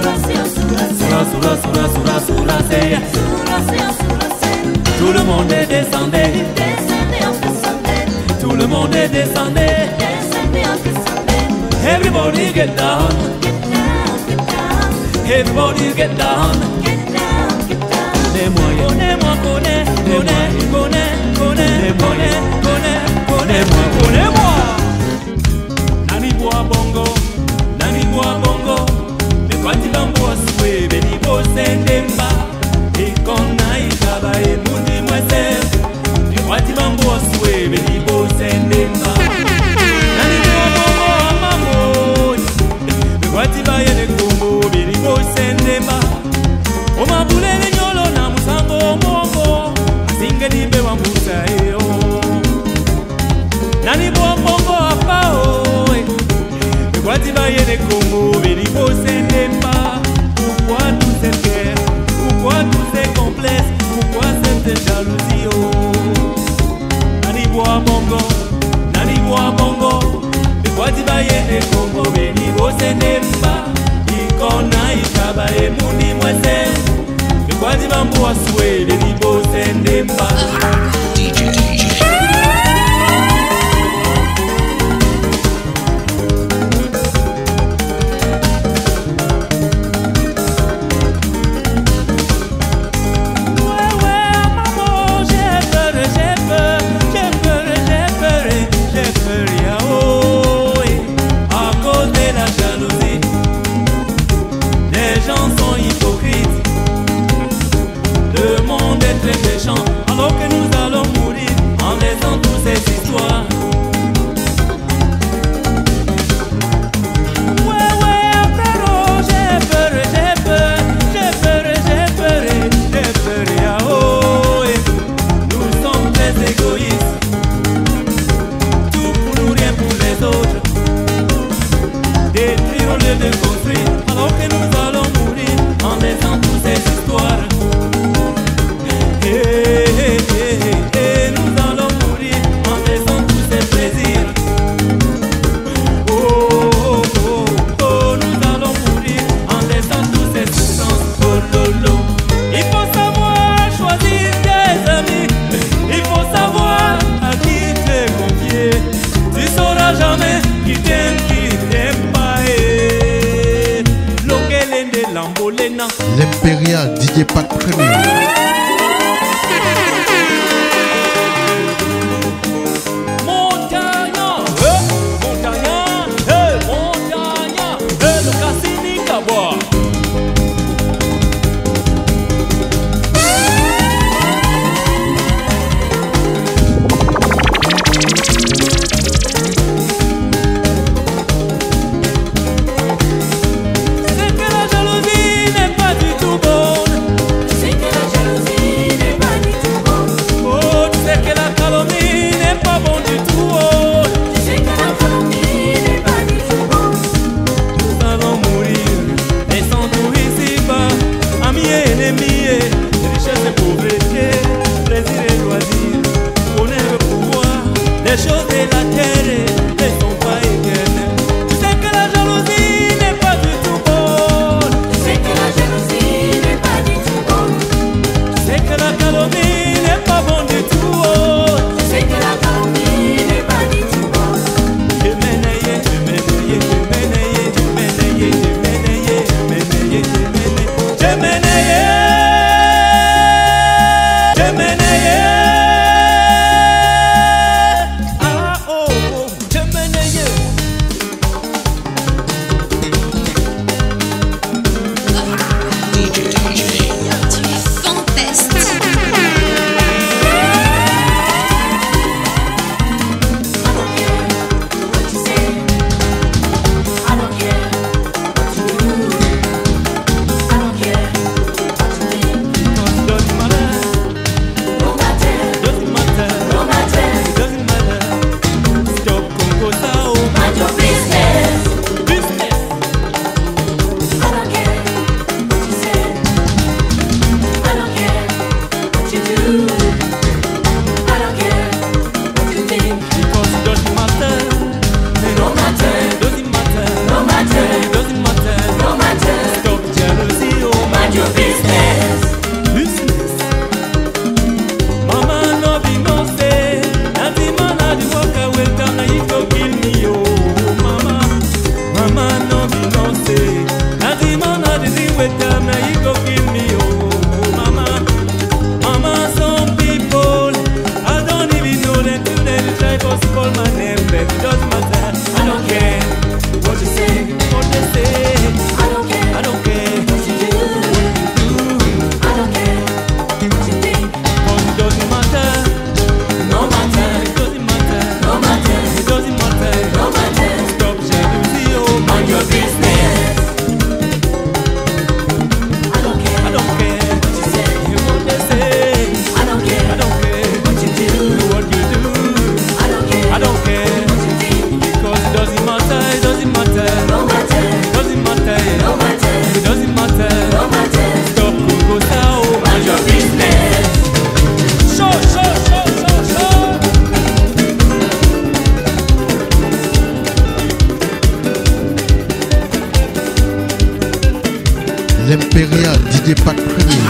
Sura, say. Tout le monde est descendu. Tout le monde est descendu. Everybody get down. Everybody get down. Connais-moi. Nani boa bongo. Me kwati bambo aswe beni bo sendemba. Ikona ikaba e mundi mwese. Me kwati bambo aswe beni bo sendemba. Nani boa bongo amamo. Me kwati ba yene kumbo beni bo sendemba. Oma bulele nyolo na musango mongo. Asinge nibe wa musa eo. Nani boa bongo apao. Me kwati ba yene kumbo beni bo sendemba. Pourquoi toute cette guerre? Pourquoi tous ces complexes? Pourquoi cette jalousie? Oh, Nani boa bongo. Me kwati ba yene kumbo beni bo sendemba. Ikona ikaba e mundi mwese. Me kwati bambo aswe beni bo sendemba. Alors que nous allons mourir en laissant toutes ces histoires. Ouais, frérot, j'ai peur, oh, nous sommes très égoïstes. Tout pour nous, rien pour les autres. Détruire au lieu de construire. Alors que nous allons mourir en laissant toutes ces histoires. Et nous allons mourir en laissant tous ces plaisirs. Oh, nous allons mourir en laissant tous ces souffrances. Oh, lolo. Il faut savoir choisir tes amis. Il faut savoir à qui te confier. Tu sauras jamais qui t'aime pas. Lokelende lambolena. L'Impérial DJ Pat Premier. C'est que la jalousie n'est pas du tout bonne. C'est que la jalousie Impérial, DJ Pat Premier.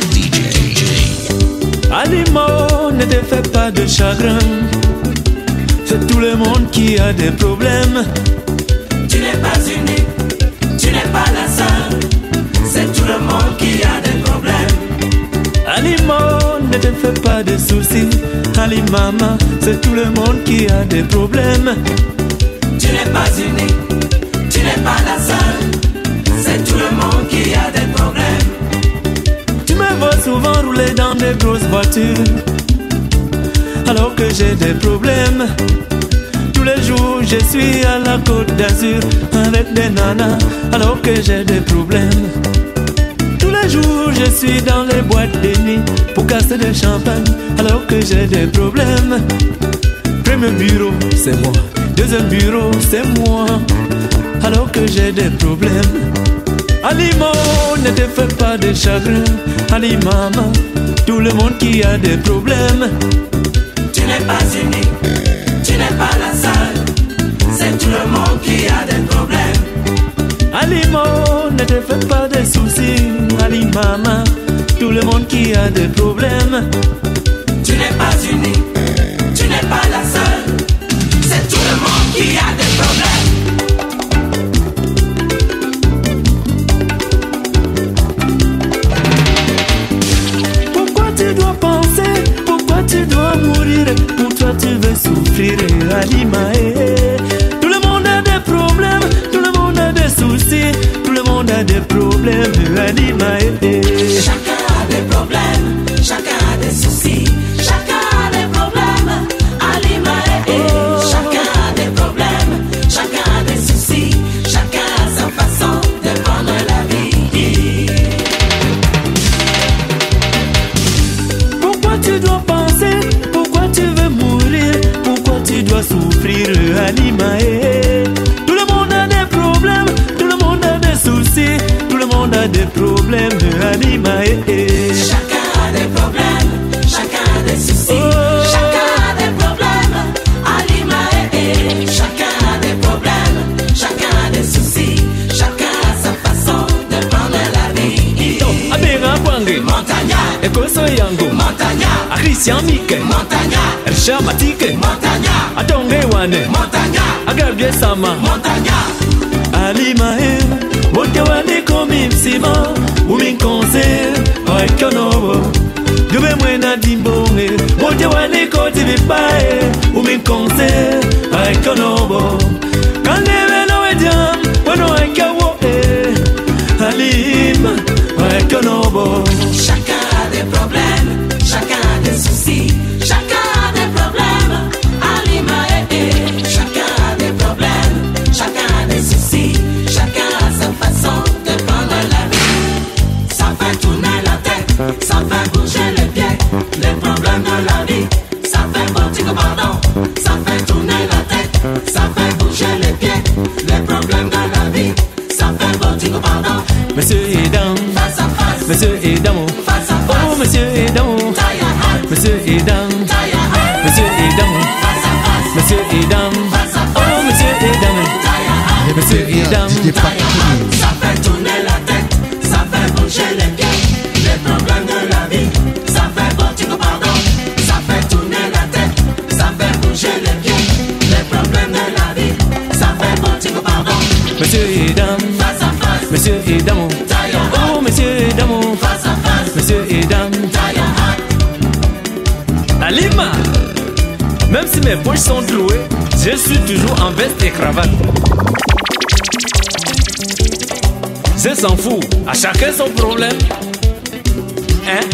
Alimo, ne te fais pas de chagrin. C'est tout le monde qui a des problèmes. Tu n'es pas unique, tu n'es pas la seule. C'est tout le monde qui a des problèmes. Alimo, ne te fais pas de soucis. Ali mama, c'est tout le monde qui a des problèmes. Tu n'es pas unique, tu n'es pas la seule. C'est tout le monde qui a des problèmes. Tu me vois souvent rouler dans des grosses voitures, alors que j'ai des problèmes. Tous les jours je suis à la Côte d'Azur avec des nanas, alors que j'ai des problèmes. Tous les jours je suis dans les boîtes de nuit pour casser des champagne, alors que j'ai des problèmes. Premier bureau c'est moi, deuxième bureau c'est moi, alors que j'ai des problèmes. Alimo, ne te fais pas de chagrin. Ali mama, tout le monde qui a des problèmes. Tu n'es pas unique, tu n'es pas la seule. C'est tout le monde qui a des problèmes. Alimo, ne te fais pas de soucis. Ali mama, tout le monde qui a des problèmes. Tu n'es pas unique, tu n'es pas la seule. C'est tout le monde qui a des problèmes. Tu dois mourir, pour toi tu veux souffrir, Alima. Tout le monde a des problèmes, tout le monde a des soucis, tout le monde a des problèmes, Alima. Chacun a des problèmes, chacun a des soucis, chacun a des problèmes, Alima. Chacun a des problèmes, chacun a des soucis, chacun a sa façon de prendre la vie. Pourquoi tu dois penser? Pourquoi tu veux mourir? Pourquoi tu dois souffrir, Alima? Tout le monde a des problèmes, tout le monde a des soucis, tout le monde a des problèmes, Alima. Chacun a des problèmes, chacun a des soucis, chacun a des problèmes, Alima. Chacun a des problèmes, chacun a des soucis, chacun a sa façon de prendre la vie. Abera Bwange, Montagnard, Ekoso Yango, Montagnard, Christian Mike, Montagnard, Ersha Matike, Montagnard, Atonge Wane, Montagnard, Agarge Sama, Montagnard. Alima, Wote Wane Komi Msima, Umin Konse, Oikonobo, Dube Mwena Dimbonge, Wote Wane Koti Vipae, Umin Konse, Oikonobo, Kaneve no Ediam, Wano Aikawo, Alima, Oikonobo. Chacun a des problèmes, chacun a des soucis, chacun a des problèmes, Alima. Chacun a des problèmes, chacun a des soucis, chacun a sa façon de prendre la vie. Ça fait tourner la tête, ça fait bouger les pieds, les problèmes de la vie. Ça fait bouger, pardon, ça fait tourner la tête, ça fait bouger les pieds, les problèmes de la vie. Ça fait bouger, pardon. Monsieur Edam, Face à face, Monsieur Edam, face à face. oh Monsieur Edam, Taille à hand, Monsieur Edam, taille à hand, Monsieur Edam, face à face, Monsieur Edam, face à oh face. Monsieur Edam, Taille à hand, Monsieur Impérial, Edam, DJ Pat Premier. ça fait tourner la tête, ça fait bouger les pieds, les problèmes de la vie. Ça fait bouger, pardon, ça fait tourner la tête, ça fait bouger les pieds, les problèmes de la vie. Ça fait bouger, pardon, Monsieur Edam, face à face, Monsieur Edam, taille à hand, oh Monsieur Edam, face à face, Monsieur Edam, taille à hand. Alima. Même si mes poches sont trouées, je suis toujours en veste et cravate. Je s'en fous, à chacun son problème. Hein?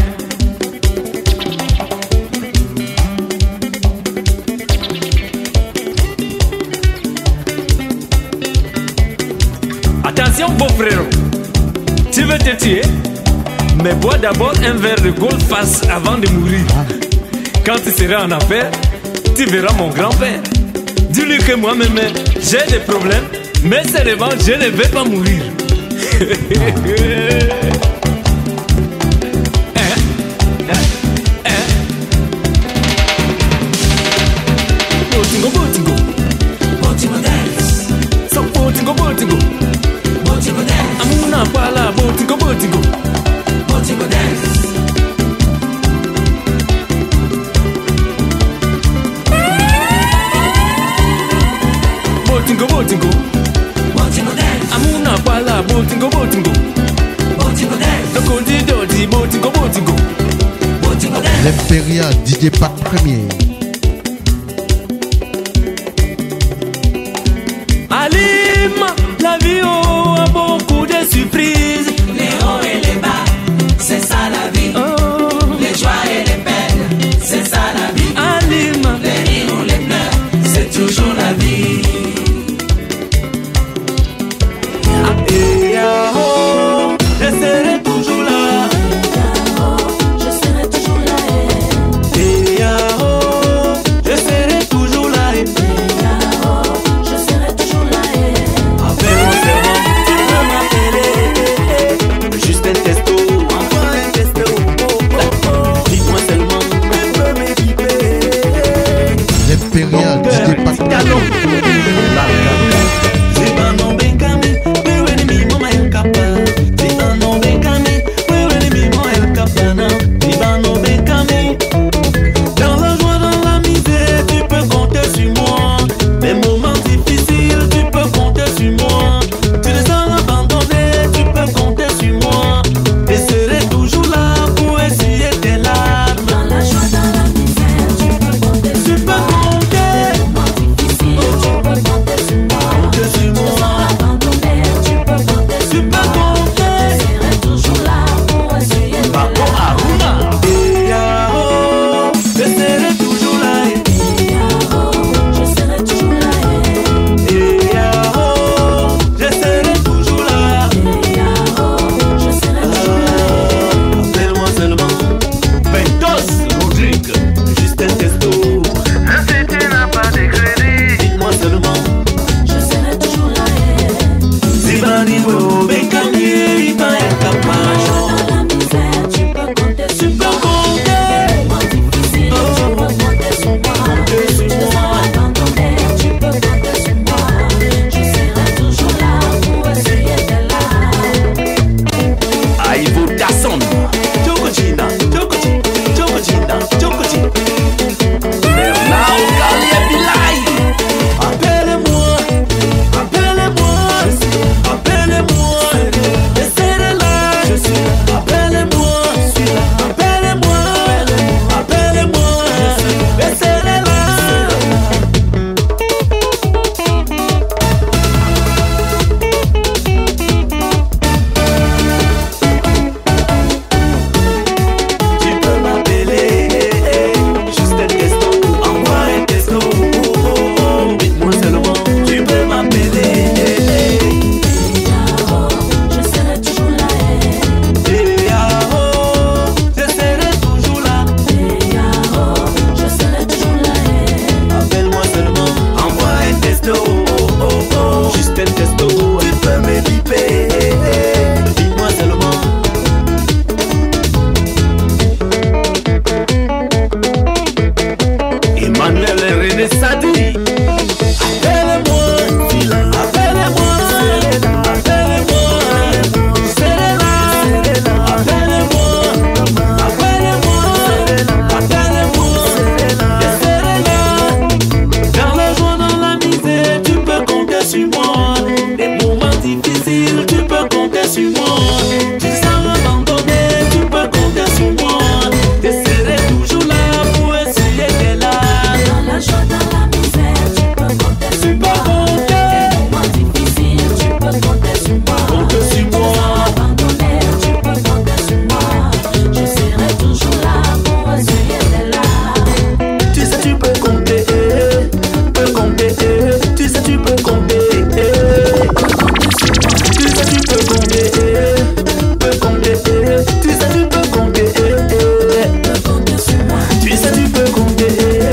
Attention beau frérot, tu veux te tuer? Mais bois d'abord un verre de Gold Face avant de mourir. Quand tu seras en affaire, tu verras mon grand-père. Dis-lui que moi-même, j'ai des problèmes, mais seulement je ne vais pas mourir. Botingo, botingo, Botingo dance, so botingo, botingo. botingo dance, Amuna pala, botingo, botingo. Botingo dance. Botingo, botingo. Botingo dance. Amuna pala, botingo, botingo. Botingo dance. Dokodi dodi, botingo, botingo. Botingo dance. L'Impérial DJ Pat Premier. Alima, la vie a beaucoup de surprises. Les hauts et les bas, c'est ça la vie. Oh. Les joies et les peines, c'est ça la vie. Alima, Les rires ou les pleurs, c'est toujours la vie. et oh, je serai toujours là. Je serai toujours là. Et oh, je serai toujours là. Je serai toujours là. Appelle-moi seulement, tu peux m'appeler. Juste un testo, envoie un testo. Dis-moi seulement, tu peux m'équiper. L'Impérial DJ Pat Premier. Dans la joie, dans la misère, tu peux compter sur moi. Les moments difficiles, tu peux compter sur moi. Tu les as abandonnés, tu peux compter sur moi. Et serai toujours là pour essayer tes larmes. Dans la joie, dans la misère, tu peux compter Tu sur peux moi. compter. Les moments difficiles, tu peux compter sur moi. Compter sur Te moi. sens abandonné, tu peux compter Tu sur peux moi. compter. Je serai toujours là pour essayer de Papa Aruna. Et oh, je serai toujours là. Je serai toujours là. Et oh, je serai toujours là. Je serai toujours là. Appelle-moi seulement Pentos Rodrigue, juste un testo. Si tu n'as pas de crédit, dis-moi seulement. Je serai toujours là. Zibanibo, Bekami, Iba et Kapa. Dans la misère, tu peux compter sur Tu peux moi. compter. Les moments difficiles, tu peux compter sur moi. Je te sens abandonné, tu peux compter sur moi. Je serai toujours là pour essayer de là. Aivo Dasson, Chokojina, Chokoji, Chokojina, Chokoji. Bernard Galia Bilai. Appelle-moi, appelle-moi, appelle-moi. Je serai là, je suis là. Appelle-moi, je suis là. Appelle-moi, appelle-moi, je serai là. Tu peux m'appeler, juste un testo, envoie un testo. Dites-moi seulement, tu peux m'appeler. Je serai toujours là. Et oh, je serai toujours là. Je serai toujours là. Appelle-moi seulement, envoie un testo. Juste un testo, tu peux me biper. Dites-moi seulement. Emmanuel René Sadi. Appelle-moi, appelle-moi, appelle-moi, je serai là. Appelle-moi, appelle-moi, appelle-moi, je serai là. Dans la joie, dans la misère, tu peux compter sur moi. Les moments difficiles, tu peux compter sur moi. Tu sens abandonné, tu peux compter sur moi. Je serai toujours là pour essayer tes larmes. Dans la joie, dans la misère, tu peux compter sur Tu peux moi. compter. Les moments difficiles, tu peux compter sur moi. Compter sur moi. Abandonné, tu peux compter sur moi. Je serai toujours là pour essayer de là. Tu sais tu peux compter, tu sais tu peux compter, tu sais tu peux compter, tu sais tu peux compter, Compter sur moi. tu sais tu peux compter,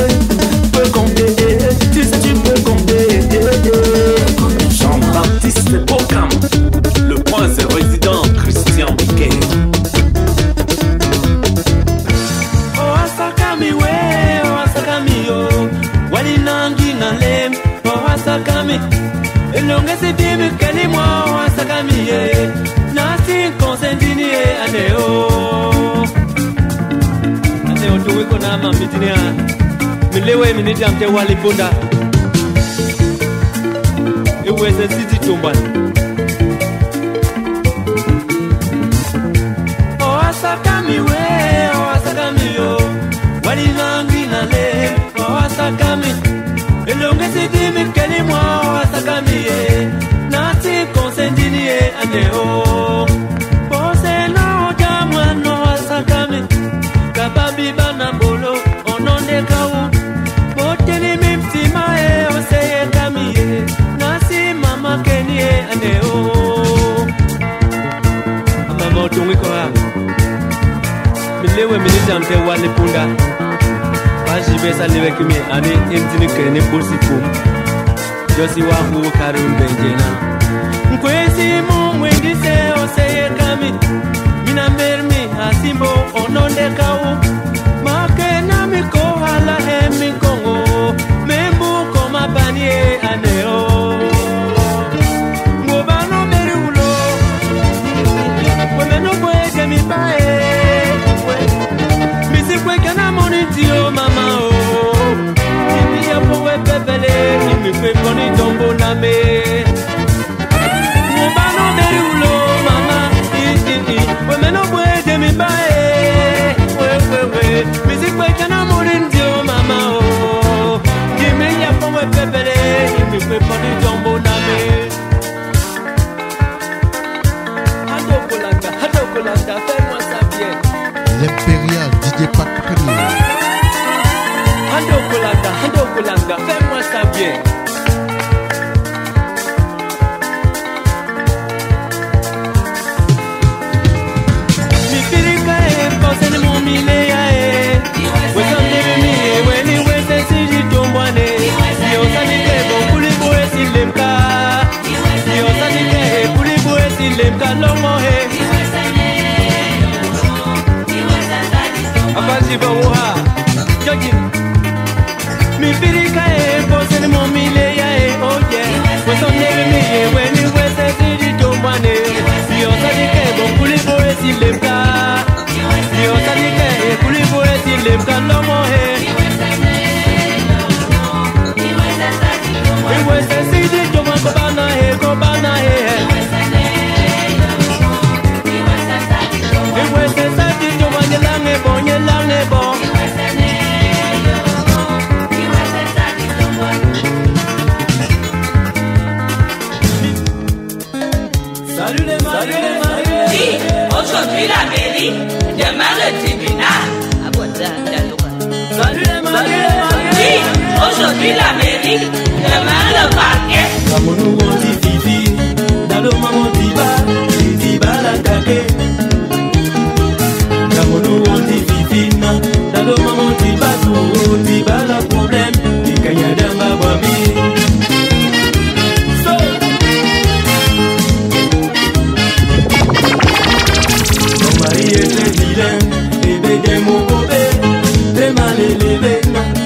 tu sais tu peux compter. Jean-Baptiste Bocam, le prince résident Christian Biquet. Oh Asakami we, oh Asakami yo, wali nangi nalem, oh Asakami, elongezi bibi kali moi, oh Asakami ye, nasi konsentini ye ane oh. ne otu wiko na ama mitinia milewe miniti amte wali punda ewe se siti tumban o asakami yo wali nangi na le o asakami elonge sidi mikeli mwa o asakami ye nati konsendini ye aneo pose na ojamwa no asakami kababi bana bolo ononde kawu boteli miptima e oseye kami ye nasi mama keni ye aneo amama otungi ko ha milewe minita mte wale punda bajibe saliwe kimi ani intini kene bosi kum josi wahu karum benjena mkwezi mumwengi se oseye kami mina mermi asimbo ononde kawu makena miko hala hemi kongo membu koma panie aneo ngobano meri ulo wemeno kweke mipae misi kweke na monitio mama o imi ya powe pepele imi kwe poni tombo na me ngobano meri ulo mama wemeno kweke mipae misi kweke na monitio mama o imi ya powe pepele imi kwe poni tombo na me Hadokolanda, fais-moi ça bien. L'Impérial DJ Pat Premier. Hadokolanda, fais-moi ça bien. Mi pirika pense de mon milea wesande mi weni wese siji tombwane yo sanike bon kuli boe silemka yo sanike kuli boe silemka longo he Avanti bawa jogi mi pirika pense de mon milea oye wesande mi weni wese siji tombwane yo sanike bon kuli boe silemka yo sanike kuli boe silemka longo he wese siji tombwana kobana he wese siji tombwana lange bon Salut les mariés. Oui, aujourd'hui la mairie, demain le tribunal. Salut les mariés. Oui, aujourd'hui la mairie, demain le parquet. Kamonou on dit Fifi, Dalo maman Diba la kake. Kamonou on dit Fifi, Dalo maman Diba la problème, Dikanyada Mabami. Ton mari est très vilain, bébé des mots très mal élevé.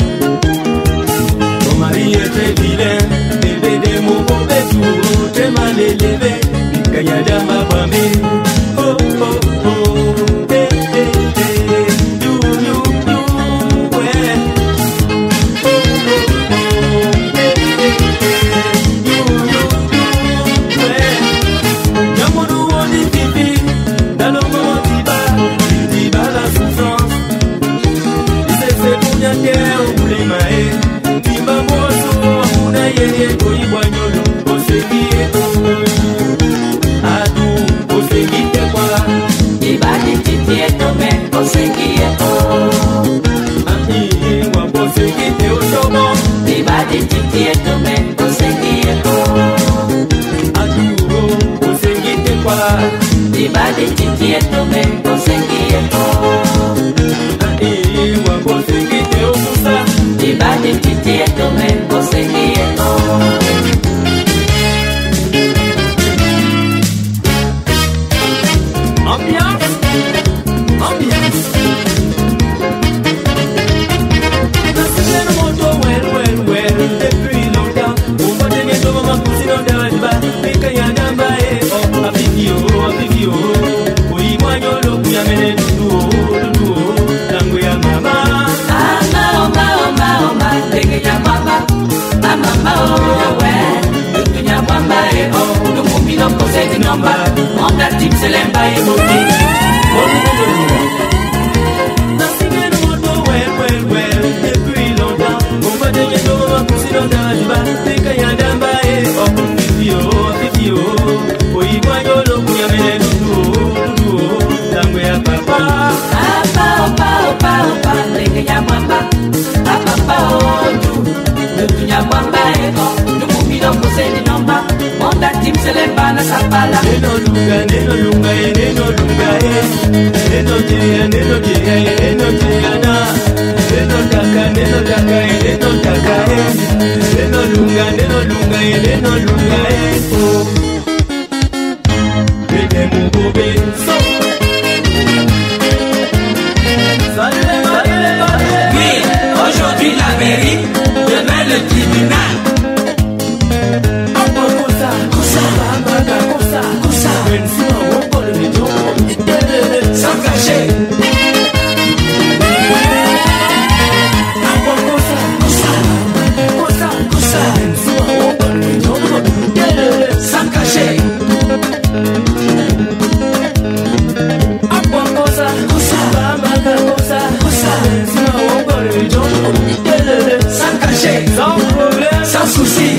Ton mari est très vilain, bébé des mots très mal élevé. Dikanyada Mabami. Oh oh oh, eh eh eh, you ouais. Oh oh oh, eh eh eh, you ouais. Yamonou on dit Fifi, dans le monde Diba la souffrance. C'est pour bien qu'elle ou les mains. Diba mozo, amuna yeye koi boanyolo, oseki eto. Adu, oseki te kwa. Diba di titi eto me, oseki eto. Ami, wap oseki te oshomo. Diba di titi eto me, oseki eto. Adu, oseki te kwa. Diba di titi eto me, oseki eto. Ami, wap oseki te osusa. Diba di titi eto me, oseki eto. Ambiance. Nascimento no moto, well, depuis longtemps. On va te mettre au moment pour sinon de la diva. Et quand y'a d'un bail, oh, a piquio. Oui, moi, na sapala. Neno lunga, neno lunga, neno lunga, neno dia, neno dia, neno dia na. Neno taka, neno taka, neno taka, neno lunga, neno lunga, neno lunga, oh. Bébé mon bébé, so. Oui, aujourd'hui la mairie, demain le tribunal. Sans cacher. Sans cacher. Sans cacher. Sans problème. Sans souci.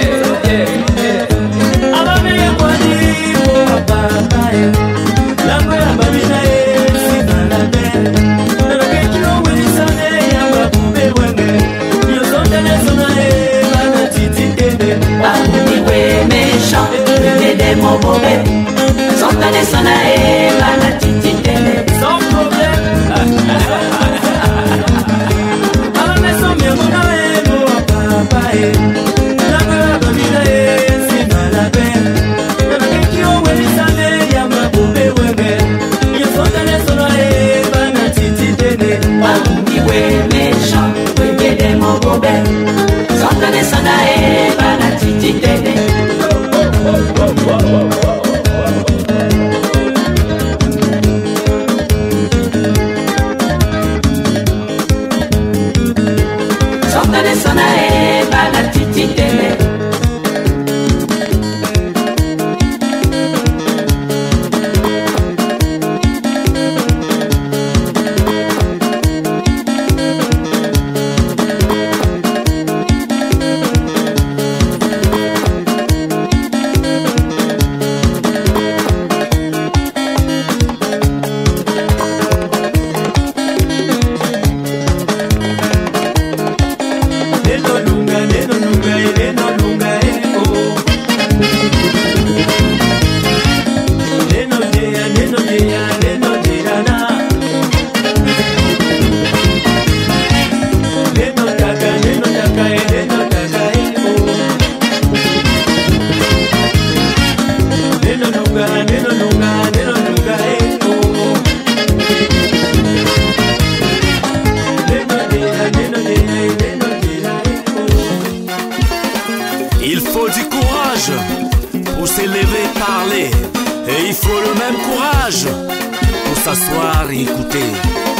Mon bobé, sans t'aller s'en aller, la titi télé. Sans problème. À la maison, mais on a un mot à papa. La meuf a mis la haine, c'est mal à peine. La meuf qui ont oublié sa mère, y'a ma bobé, ouais, mais. Ils sont allés s'en aller, la titi télé. Baboumi, ouais, méchant, ouais, bébé, mon bobé. Sans t'aller s'en aller, la titi télé. Il faut du courage pour s'élever, parler. Et il faut le même courage pour s'asseoir et écouter.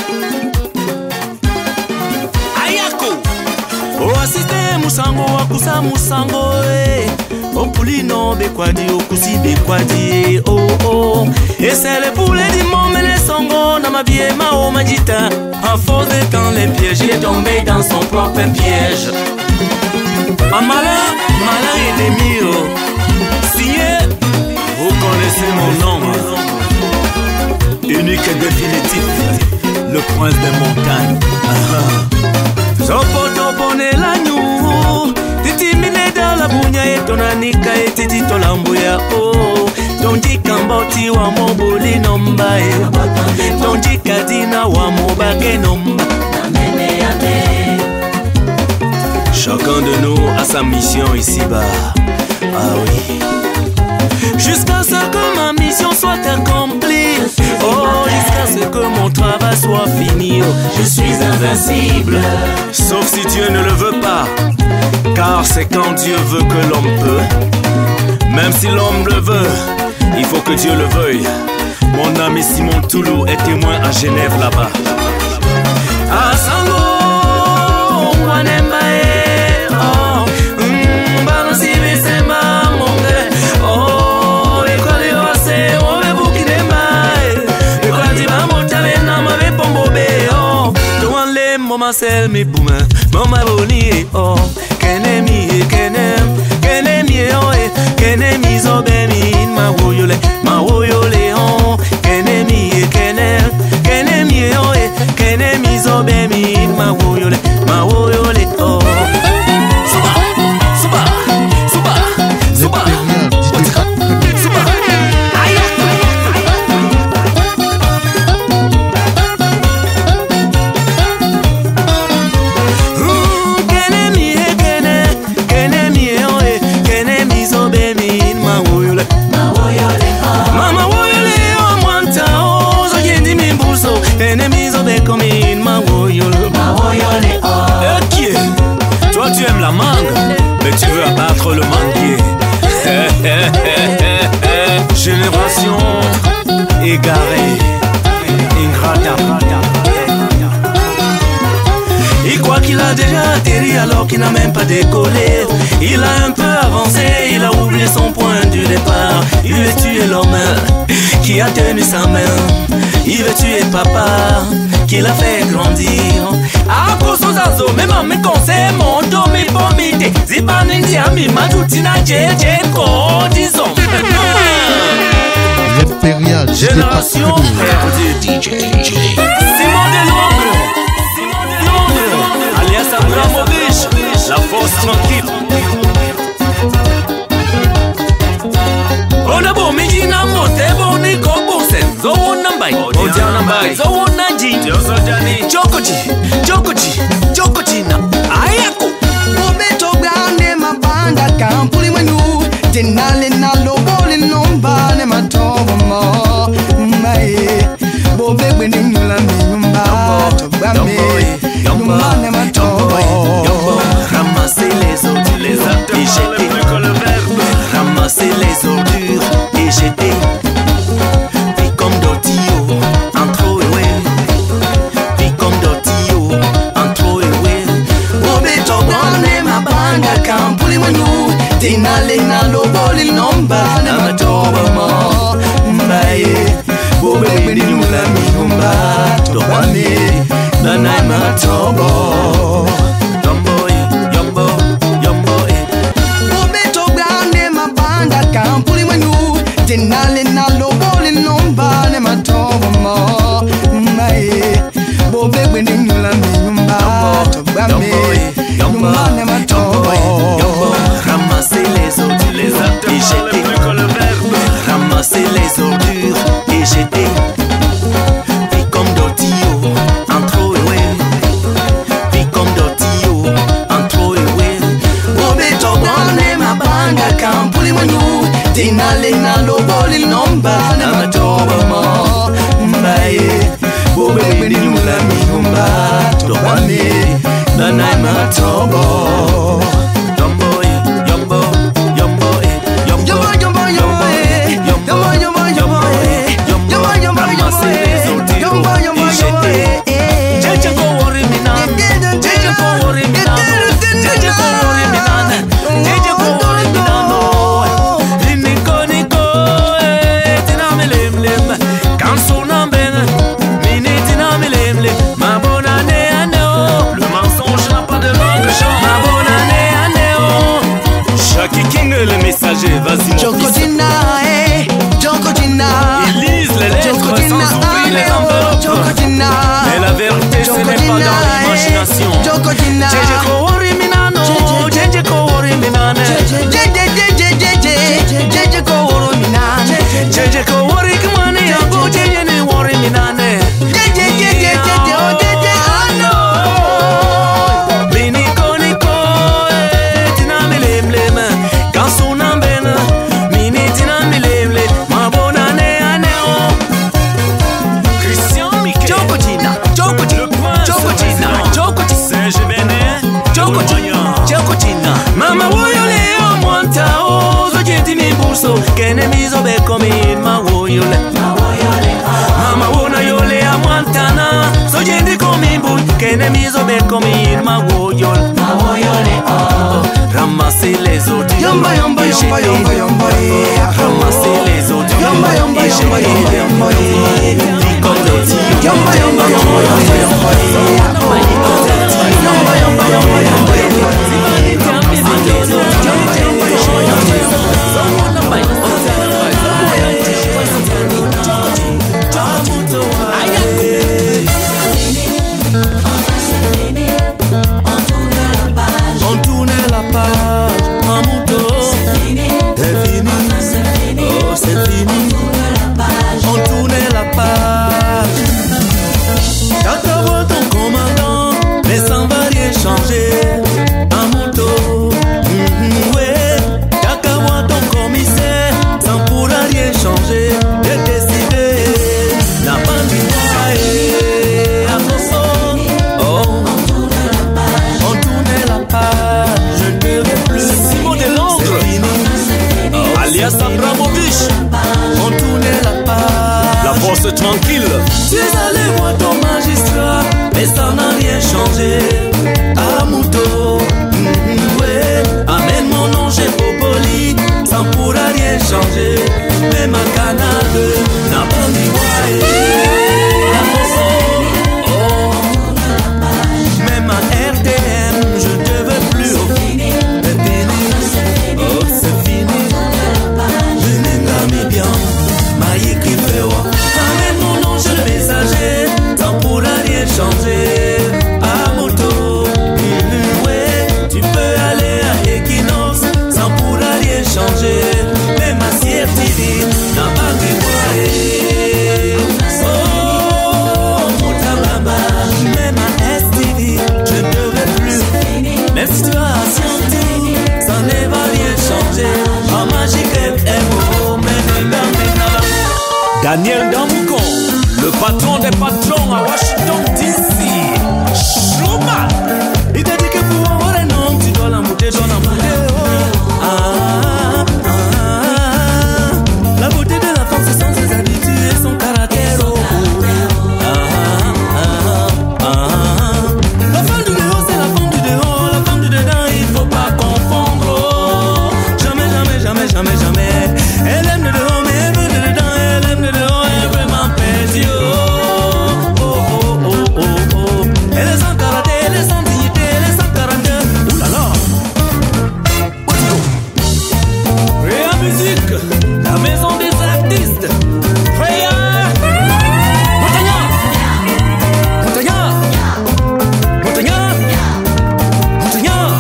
Ayako! Oh, assiste musango, akusa musango, Opulino bekwadi, okusi bekwadi, oh oh. Et c'est le poulet du monde, mais les sangos, namabie, mao, majita. À force de temps, les pièges, il est tombé dans son propre piège. Un malin, malin ennemi, oh. Signé, vous connaissez mon nom. Unique et définitif, le prince des montagnes. Zopoto bonne l'agneau, titimine dans la bounia et ton anika et titi tolambuya, oh. Donji kamboti wa moboli nombae, donji kadina wa mobage nomba. Chacun de nous a sa mission ici-bas. Ah oui. Jusqu'à ce que ma mission soit accomplie. Oh, jusqu'à ce que mon travail soit fini. Oh, je suis invincible. Sauf si Dieu ne le veut pas. Car c'est quand Dieu veut que l'homme peut. Même si l'homme le veut, il faut que Dieu le veuille. Mon ami Simon Toulou est témoin à Genève là-bas. Ah, Sango, Wanembae. Marcel mi bouma, mama boni oh, kenemi oh, kenemi zobemi ma woyole oh, kenemi oh, kenemi zobemi ma woyole oh. Suba, suba, suba, suba, suba. égaré, ingrata. Il croit qu'il a déjà atterri alors qu'il n'a même pas décollé. Il a un peu avancé, il a oublié son point du départ. Il veut tuer l'homme qui a tenu sa main. Il veut tuer papa qui l'a fait grandir. A cause aux azos, même en mes conseils, mon dos, mes pommiers. Zibanindi, ami, majutina, djé, disons. L'Impérial Génération perdue. DJ Simon de Londres, alias Abramovich, la force tranquille. On a beau Mijina Mote, Boniko Bosen, Zonambai, Ojanambai, Zonaji, Jokojina, Ayaku. Obeto grande mabanda kampuli mwenu Tenale na lobole nomba ne matobo mo Mae Bobe bwene nyula minyumba Tobame Nyumba ne matobo Ramasser les ordures et jeter. Ramasser les ordures et jeter. Puis comme Dotio, en trop et ouais. Puis comme Dotio, en trop et ouais. Obeto grande mabanda kampuli mwenu Tenale na lobole nomba ne matobo mo Mae Bobe bwene nyula minyumba Tobame Nanai matobo Kampuli mwenu Tenale na lobole nomba ne matobo mo Mae Bobe bwene nyula minyumba Tobame Nyumba ne matobo Ramasser les ordures et jeter. Ramasser les ordures et jeter. Puis comme Dotio, en trop et ouais. Puis comme Dotio, en trop et ouais. Obeto grande mabanga kampuli mwenu Tenale na lobole nomba ne matobo mo Mae Bobe bwene nyula minyumba Tobame Nanai matobo Vas-y, Jokojina, Jokojina. Ils lisent les lettres sans ouvrir les enveloppes. Jokojina. Mais la vérité, ce n'est pas dans l'imagination. Jokojina. Jeje kowori minano, jeje kowori minane. Jeje kowori minane. Jeje kowori kimani, yango jeje ni wori minane. Mama woyole omwanta ozo jentini buso kene mizo be komi ma woyole. Mama wona yole amwantana so jenti komi bu kene mizo be komi ma woyole. Ramasser les ordures Yomba yomba yomba yomba yomba. Ramasser les ordures Yomba yomba yomba yomba yomba. Comme Dotio. Yomba yomba yomba yomba yomba. Yomba yomba yomba yomba yomba. On tourne la page, Mamuto, c'est fini, tranquille. Tu es allé voir ton magistrat, mais ça n'a rien changé. À Mouto, ouais. Amène mon ange Popoli, ça ne pourra rien changer. Même à Canada, n'a pas dit ouais. Même à RTM, je te veux plus. Oh, c'est fini. Je n'aime bien. Maïe qui fait ouais. Amène mon ange le messager, ça ne pourra rien changer. À Moto, ouais. Tu peux aller à Equinox, ça ne pourra rien changer. Même à CRTV, n'a pas de ouais. Oh, Moutababa, même à STV, je ne veux plus. Même si tu as scienti, ça ne va rien changer. En magique FMO, Daniel Damoucon, le patron des patrons à Washington DC. Schlumann, il t'a dit que pour avoir un homme, tu dois la monter, dois la monter. La beauté de la femme, ce sont ses habitudes et son caractère. La femme du dehors, c'est la femme du dehors. La femme du dedans, il faut pas confondre. Jamais, jamais, jamais, jamais, jamais. Elle aime le dehors, mais elle veut le dedans. Elle aime le dehors, elle veut m'empêcher. Oh, oh, oh, oh, oh, oh. Elle est sans karaté, elle est sans dignité, elle est sans caractère. Ouh là là. Réa Musique, la maison des artistes. Réa Montagnard, Montagnard, Montagnard, Montagnard.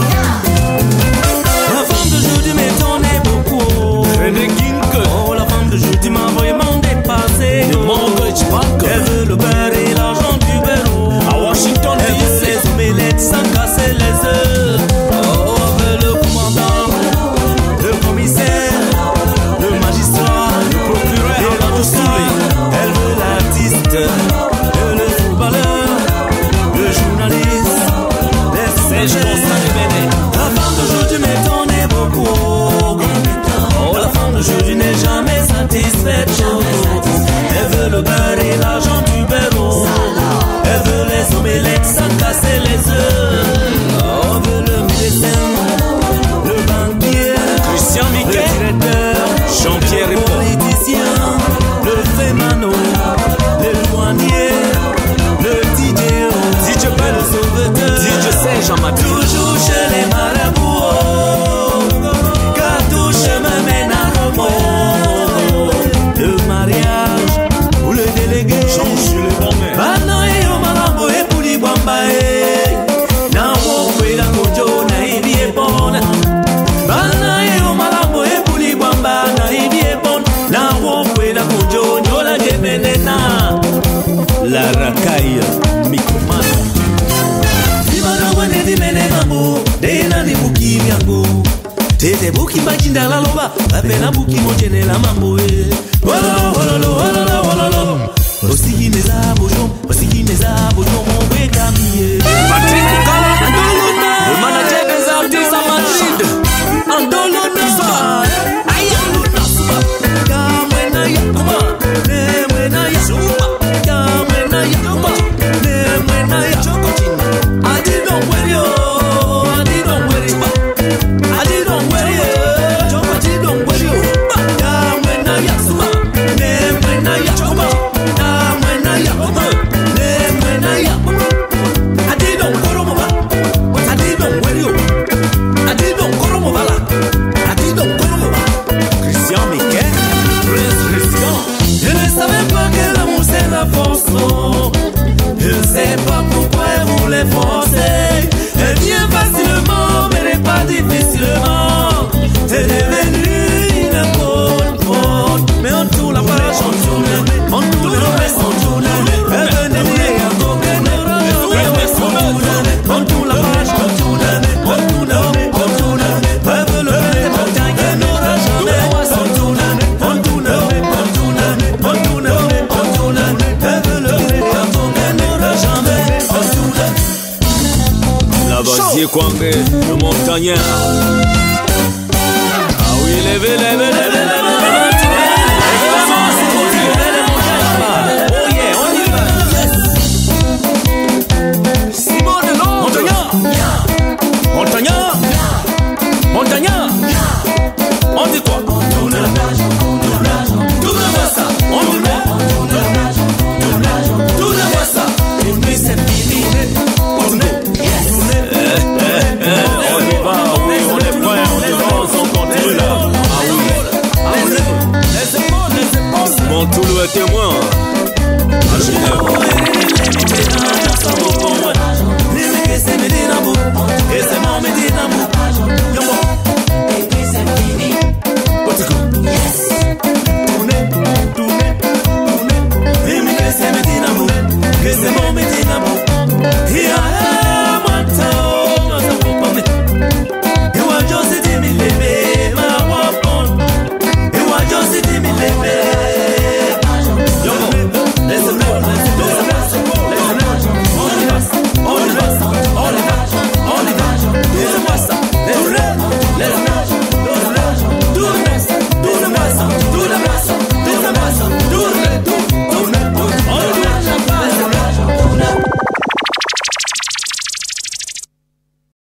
La femme d'aujourd'hui m'étonnait beaucoup. René Gink, Oh, la femme d'aujourd'hui m'a vraiment dépassé. Elle veut le beurre et l'argent du bureau. à Washington Elle veut DC. les omelettes sans casser les œufs. Oh, elle veut le commandant, le commissaire, le magistrat, le procureur et l'avocat. Elle veut l'artiste, le footballeur, le journaliste, les sécheurs. La femme d'aujourd'hui m'étonnait beaucoup. Oh, la femme d'aujourd'hui n'est jamais satisfaite. Elle veut le beurre et l'argent du bureau. Elle veut les omelettes sans casser les œufs. Oh, elle veut le médecin, le banquier, Christian le Miquet, directeur, Jean-Pierre le Ripon, politicien, le fémano, le douanier, le DJ, DJ Ben, le sauveteur, DJ Serge Amadou. toujours chez les marabouts. Car tout chemin mène à Rome. Le mariage ou le délégué. Jean-Jules Bonnet, Bana yo malambo e puli bamba e. Na wokwe la kojo na ibi e bon. Bana yo malambo e puli bamba na ibi e bon. Na wokwe la kojo nyola gemenena. la racaille, Microman. Ibana wane di mene mambo. Dena ni buki miango. Tete buki bajinda la loba. Apena buki mojene la mambo e. Wololo wololo wololo wololo. Osigine za bojon, osigine za bojon mon bekamiye. Patrick Kala, le manager des artistes à Madrid. Andolona, ayaluna suba, kamwena yakuba, nemwena yasuba, kamwena yakuba, nemwena yakuba. I don't worry, I don't worry, I don't worry, I don't worry. Kamwena yasuba, nemwena yakuba, kamwena yakuba, nemwena yakuba. I don't koromoba, I don't worry. Christian Miquet, Je ne savais pas que l'amour c'est la force, non. Je ne sais pas pourquoi elle voulait forcer. Elle vient facilement, mais n'est pas difficilement. C'est devenu une bonne faute. Mais on tourne la page, on tourne la page, on tourne elle veut délier à coquin. On tourne la page, on tourne elle veut le faire, elle n'aura jamais. On tourne, elle veut le faire, elle n'aura jamais. On tourne. Lavoisier Kwangé, le montagnard. Ah oui, levez, levez, levez, levez. devant tout le témoin. À Genève.